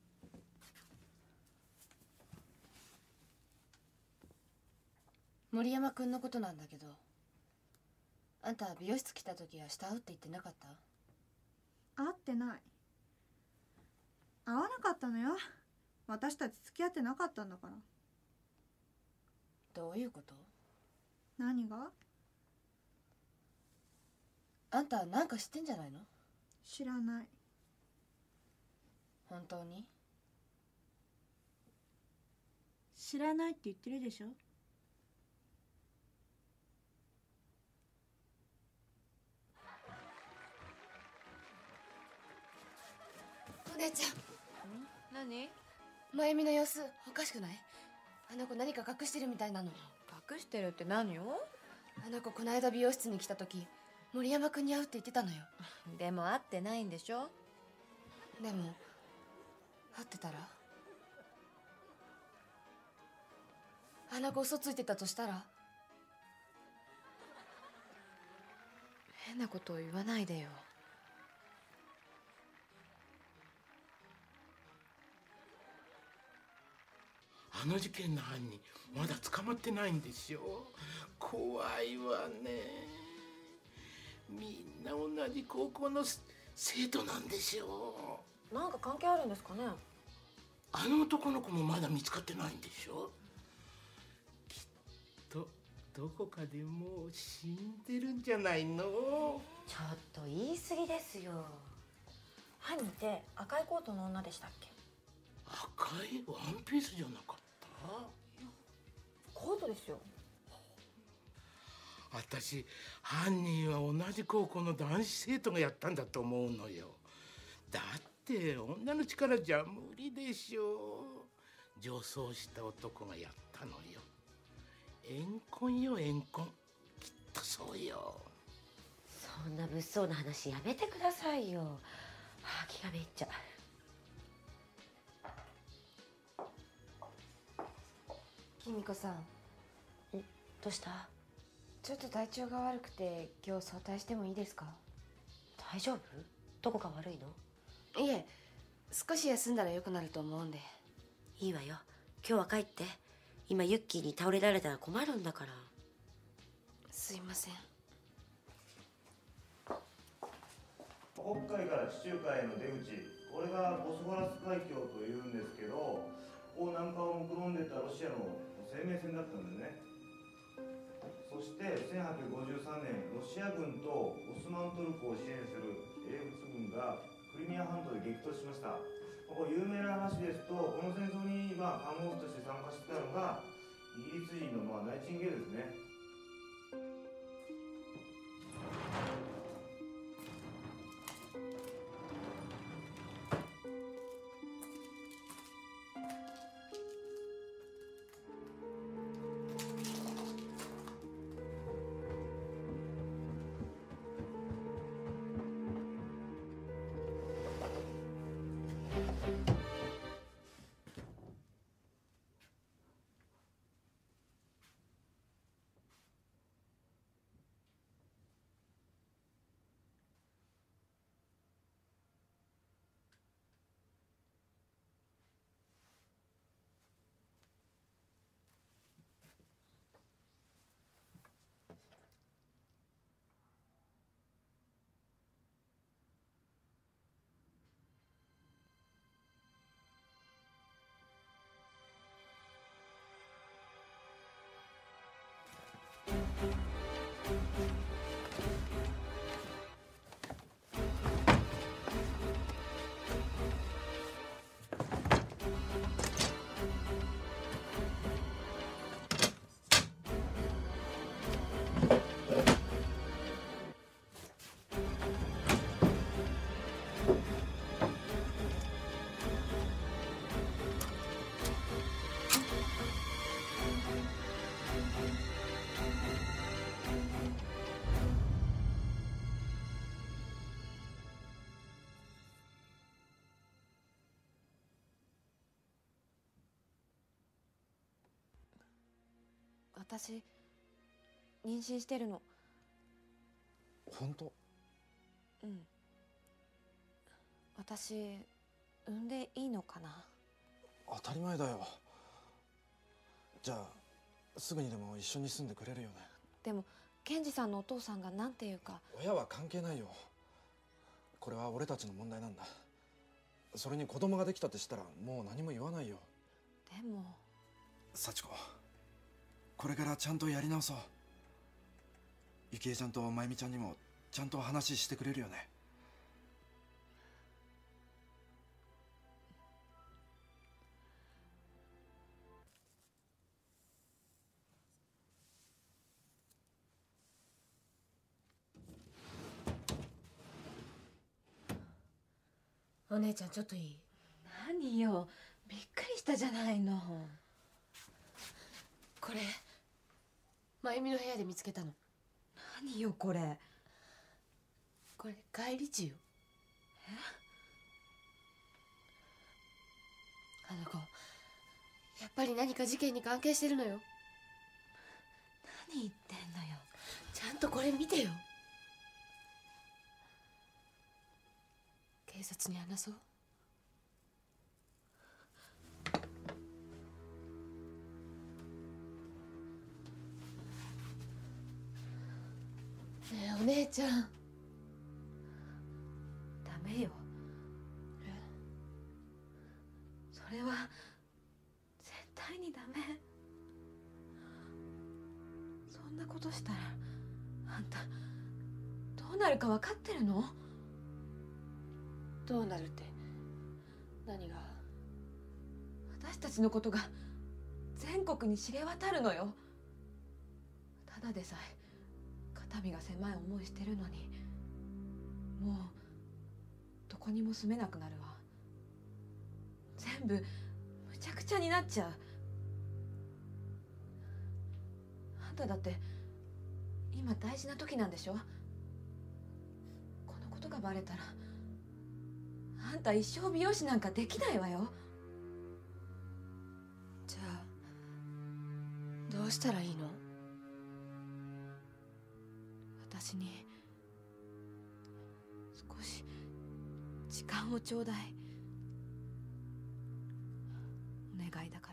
森山君のことなんだけど、あんた美容室来た時は下会うって言ってなかった？
会ってない。会わなかったのよ。私たち付き合ってなかったんだから。
どういうこと？
何が？
あんたなんか知ってんじゃないの？
知らない。
本当に？
知らないって言ってるでしょ。
お姉ちゃん。
何？
真由美の様子おかしくない？あの子何か隠してるみたいなの。
隠してるって何を？
あの子この間美容室に来た時森山君に会うって言ってたのよ。
でも会ってないんでしょ？
でも会ってたら、あの子嘘ついてたとしたら。
変なことを言わないでよ。
あの事件の犯人まだ捕まってないんですよ。怖いわね。みんな同じ高校の生徒なんですよ。
なんか関係あるんですかね？
あの男の子もまだ見つかってないんでしょ。きっとどこかでもう死んでるんじゃないの？
ちょっと言い過ぎですよ。犯人って赤いコートの女でしたっけ？
赤いワンピースじゃなかった？
コートですよ。
私犯人は同じ高校の男子生徒がやったんだと思うのよ。だって女の力じゃ無理でしょ。女装した男がやったのよ。怨恨よ怨恨、きっとそうよ。
そんな物騒な話やめてくださいよ。気がめいっちゃ
きみこさん。
どうした？
ちょっと体調が悪くて今日早退してもいいですか？
大丈夫？どこが悪いの？
いえ、少し休んだら良くなると思うんで。
いいわよ、今日は帰って。今ユッキーに倒れられたら困るんだから。
すいません。
北海から地中海への出口、これがボスフォラス海峡というんですけど、ここ南下を目論んでたロシアの生命線だったんですね。そして1853年、ロシア軍とオスマントルコを支援する英仏軍がクリミア半島で激突しました。ここ有名な話ですと、この戦争に看護婦として参加してたのがイギリス人のナイチンゲールですね。
私妊娠してるの。
本当？
うん。私産んでいいのかな？
当たり前だよ。じゃあすぐにでも一緒に住んでくれるよね？
でもケンジさんのお父さんがなんていうか。
親は関係ないよ。これは俺たちの問題なんだ。それに子供ができたってしたらもう何も言わないよ。
でも
幸子、これからちゃんとやり直そう。ゆきえちゃんとまゆみちゃんにもちゃんと話してくれるよね？
お姉ちゃんちょっといい？
何よ、びっくりしたじゃないの。
これまゆみの部屋で見つけたの。
何よこれ。
これ返り血よ。あの子やっぱり何か事件に関係してるのよ。
何言ってんのよ。
ちゃんとこれ見てよ。警察に話そう。ねえお姉ちゃん。
ダメよ。それは絶対にダメ。そんなことしたらあんたどうなるか分かってるの？
どうなるって何が？
私たちのことが全国に知れ渡るのよ。ただでさえ熱海が狭い思いしてるのに、もうどこにも住めなくなるわ。全部むちゃくちゃになっちゃう。あんただって今大事な時なんでしょ。このことがバレたらあんた一生美容師なんかできないわよ。
じゃあどうしたらいいの？
私に少し時間をちょうだい。お願いだから。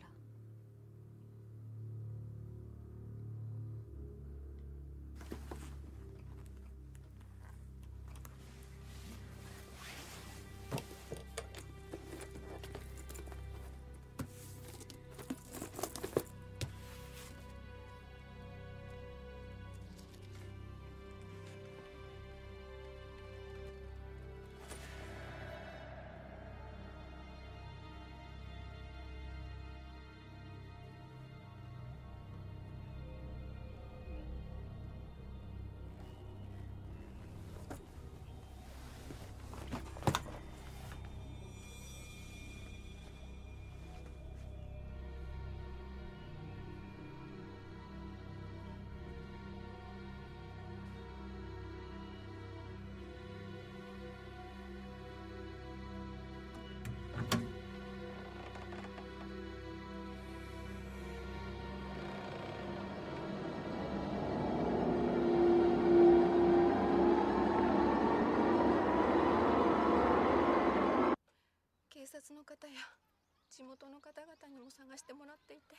警察の方や地元の方々にも探してもらっていて、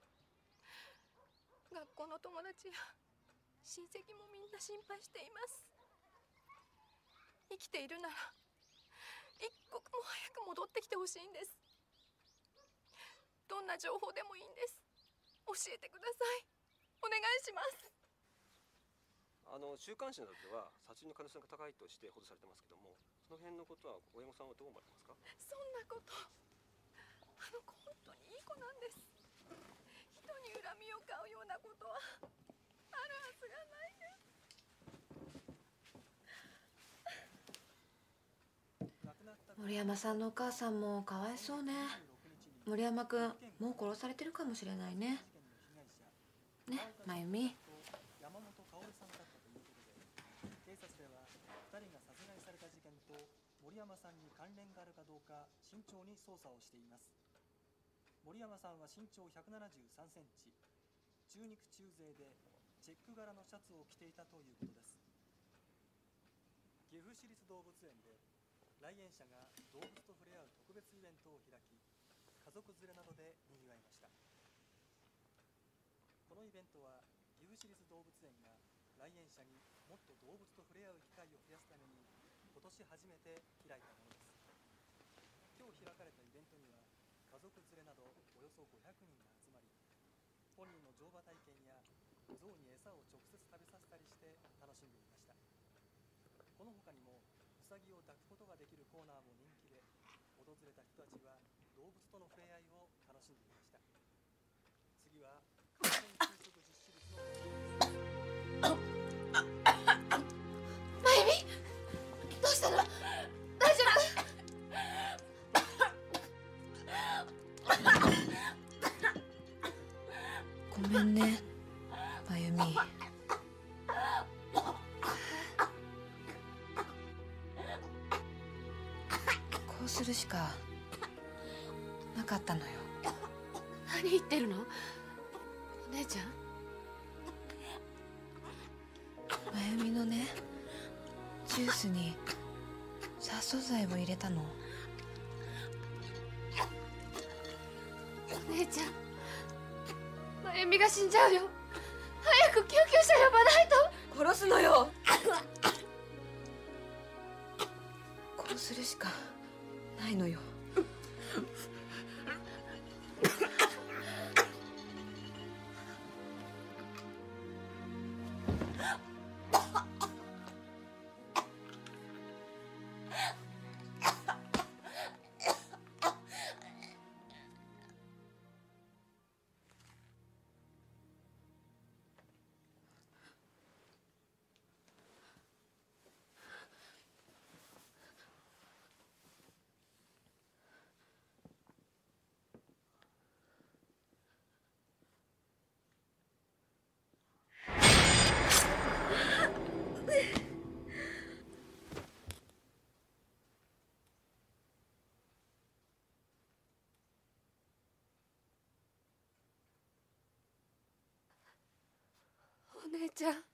学校の友達や親戚もみんな心配しています。生きているなら一刻も早く戻ってきてほしいんです。どんな情報でもいいんです。教えてください。お願いします。
週刊誌などでは殺人の可能性が高いとして報道されてますけども、その辺のことは親御さんはどう思われますか？
そんなこと、あの子本当にいい子なんです。人に恨みを買うようなことはあるはずがないです。
森山さんのお母さんもかわいそうね。森山くんもう殺されてるかもしれないね。ね、まゆみ。
山本香織さんだったということで、警察では2人が殺害された事件と森山さんに関連があるかどうか慎重に捜査をしています。森山さんは身長173センチ、中肉中背でチェック柄のシャツを着ていたということです。岐阜市立動物園で来園者が動物と触れ合う特別イベントを開き、家族連れなどでにぎわいました。このイベントは岐阜市立動物園が来園者にもっと動物と触れ合う機会を増やすために今年初めて開いたものです。今日開かれたイベントには家族連れなどおよそ500人が集まり、ポニーの乗馬体験や象に餌を直接食べさせたりして楽しんでいました。この他にもウサギを抱くことができるコーナーも人気で、訪れた人たちは動物との触れ合いを楽しんでいました。次は感染収束実施率の
まゆみ、どうしたの？大丈
夫？ごめんね、まゆみ。こうするしかなかったのよ。
何言ってるの？お姉ちゃん？
まゆみのね、ジュースに殺鼠剤を入れたの。
お姉ちゃん、まゆみが死んじゃうよ。早く救急車呼ばないと。
殺すのよ。こうするしかないのよ。
姉ちゃん。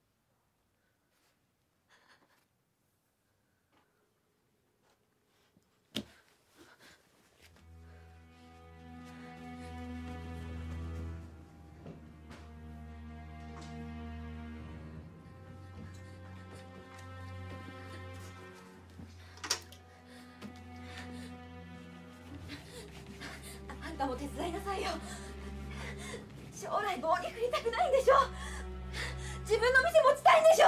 あんたも手伝いなさいよ。将来棒に振りたくないんでしょ。自分の店持ちたいんでしょ。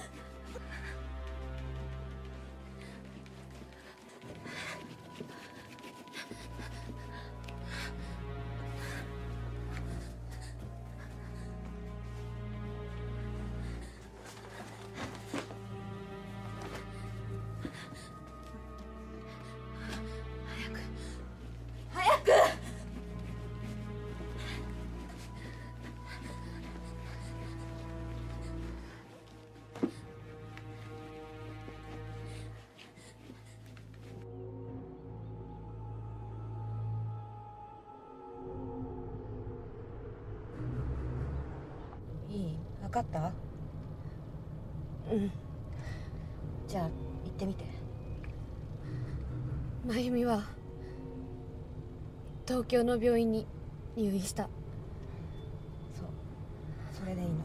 早く。いい？分かった？うん。じゃあ行ってみて。
真由美は東京の病院に入院した。
そう、それでいいの。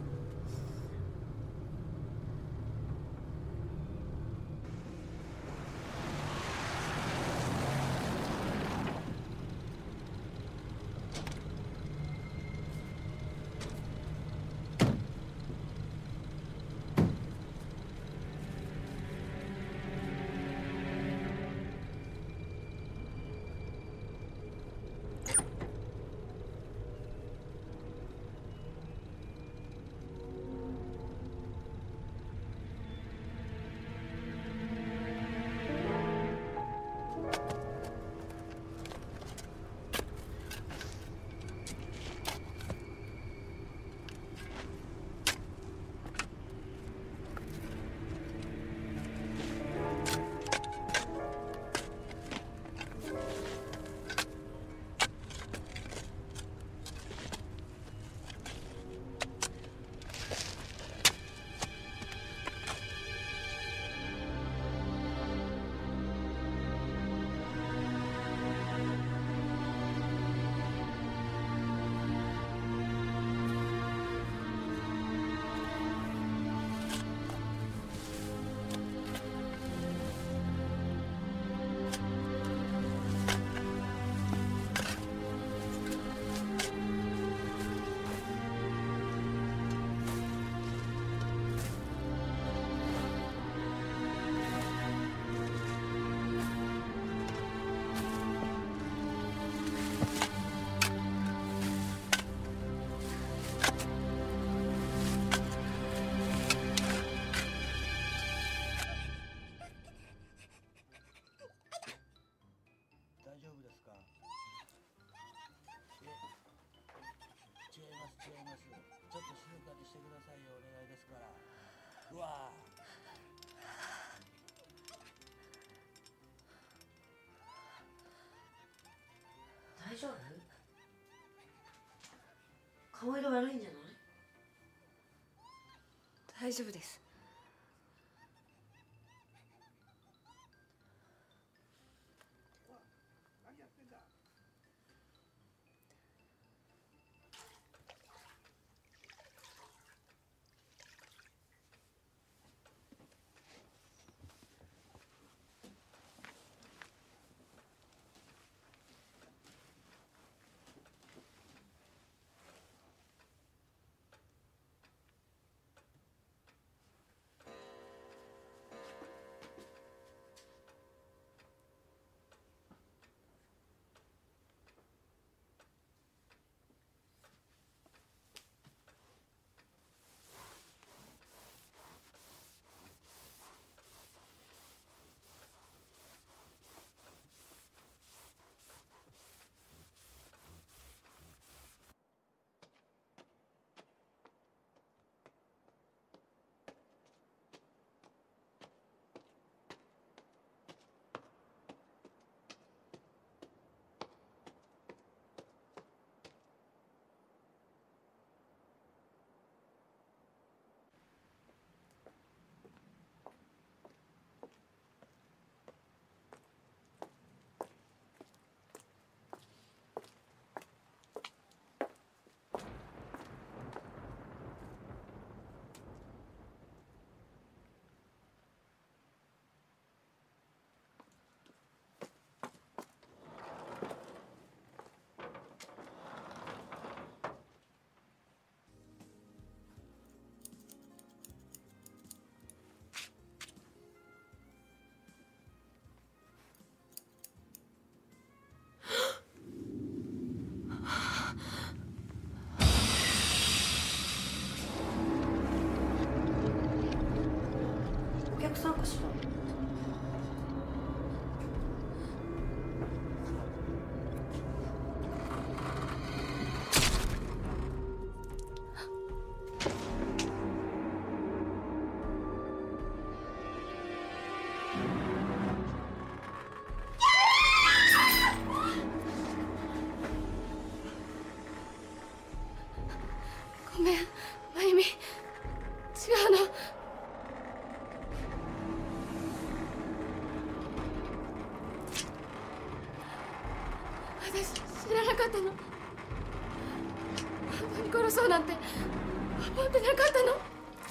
大丈夫？顔色悪いんじゃない？
大丈夫です。 ごめんまゆみ、違うの。私知らなかったの。本当に殺そうなんて思ってなかったの。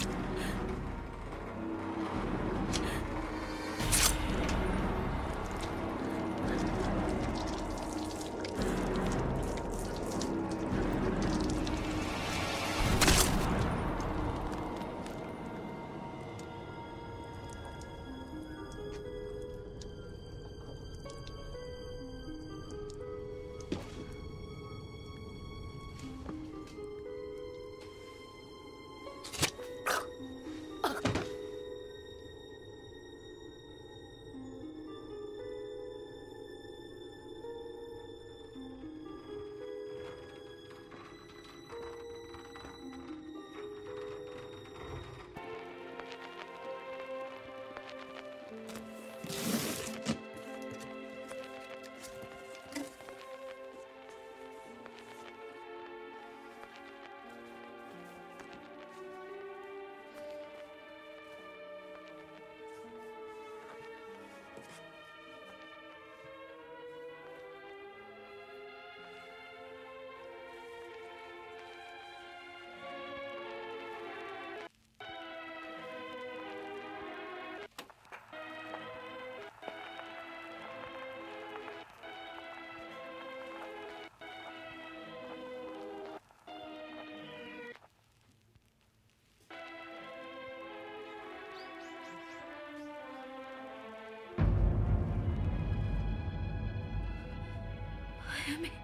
やめ。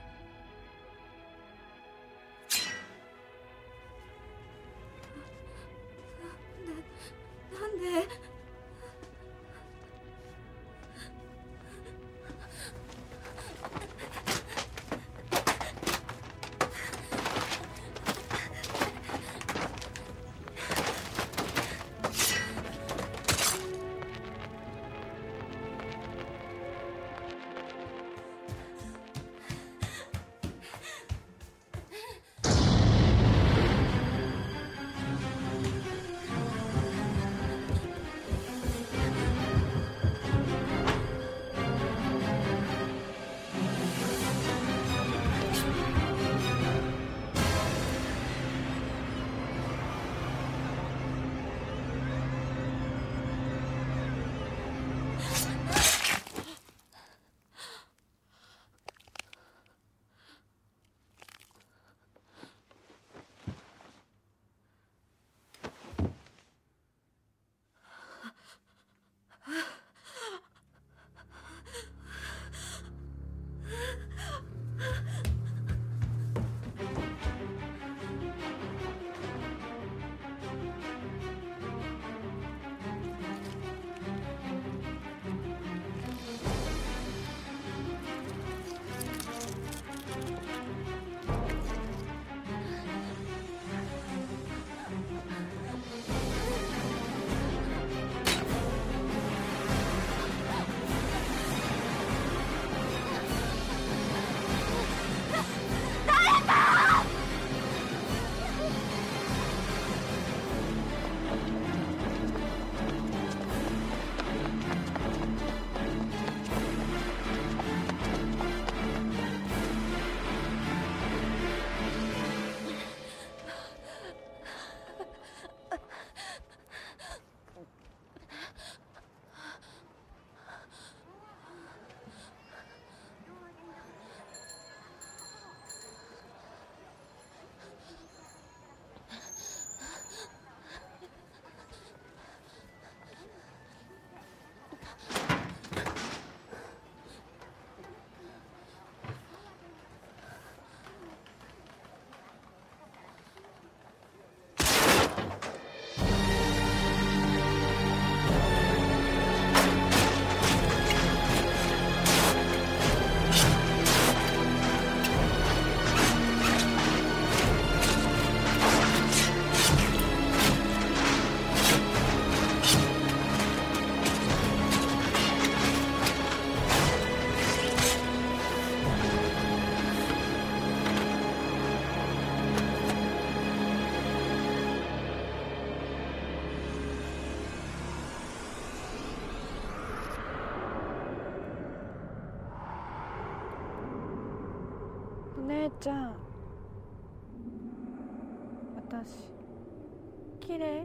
なんで
姉ちゃん、私綺麗？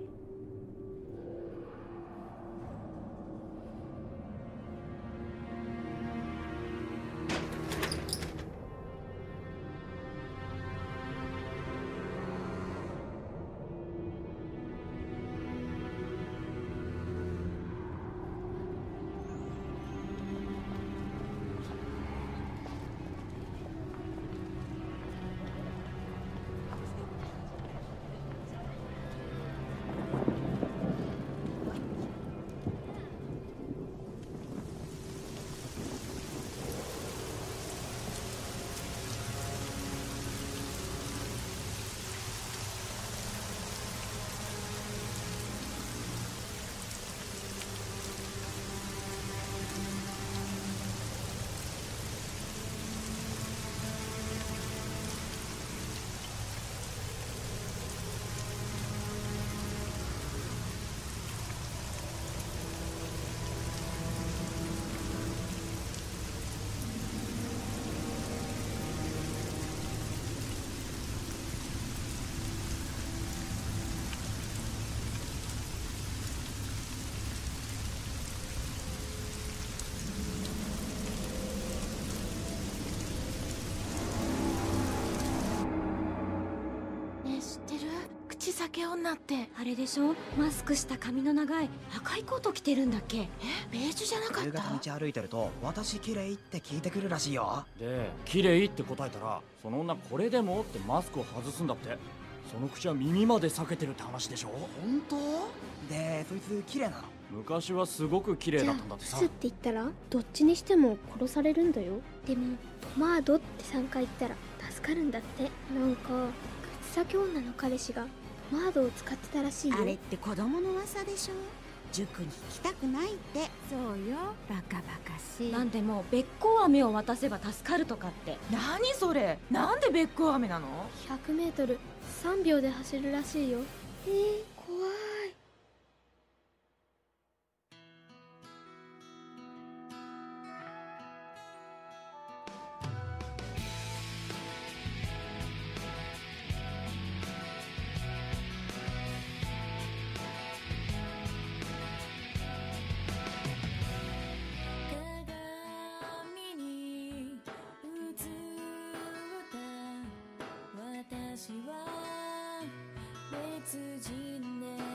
口裂け女って
あれでしょ？マスクした髪の長い赤いコート着てるんだっけ？
ベージュじゃなかった？
夕方道歩いてると私綺麗って聞いてくるらしいよ。
で綺麗って答えたらその女これでもってマスクを外すんだって。その口は耳まで裂けてるって話でしょ。
本当？でそいつ綺麗なの？
昔はすごく綺麗だったんだってさ。
ブスって言ったらどっちにしても殺されるんだよ。でもポマードって3回言ったら助かるんだって。なんか口裂け女の彼氏がポマードを使ってたらしいよ。
あれって子供の噂でしょ。塾に行きたくないって。そうよ、バカバカしい。
なんでもべっこう飴を渡せば助かるとかって。
何それ？なんでべっこう飴なの？
100m 3秒で走るらしいよ。怖い。
私は別人で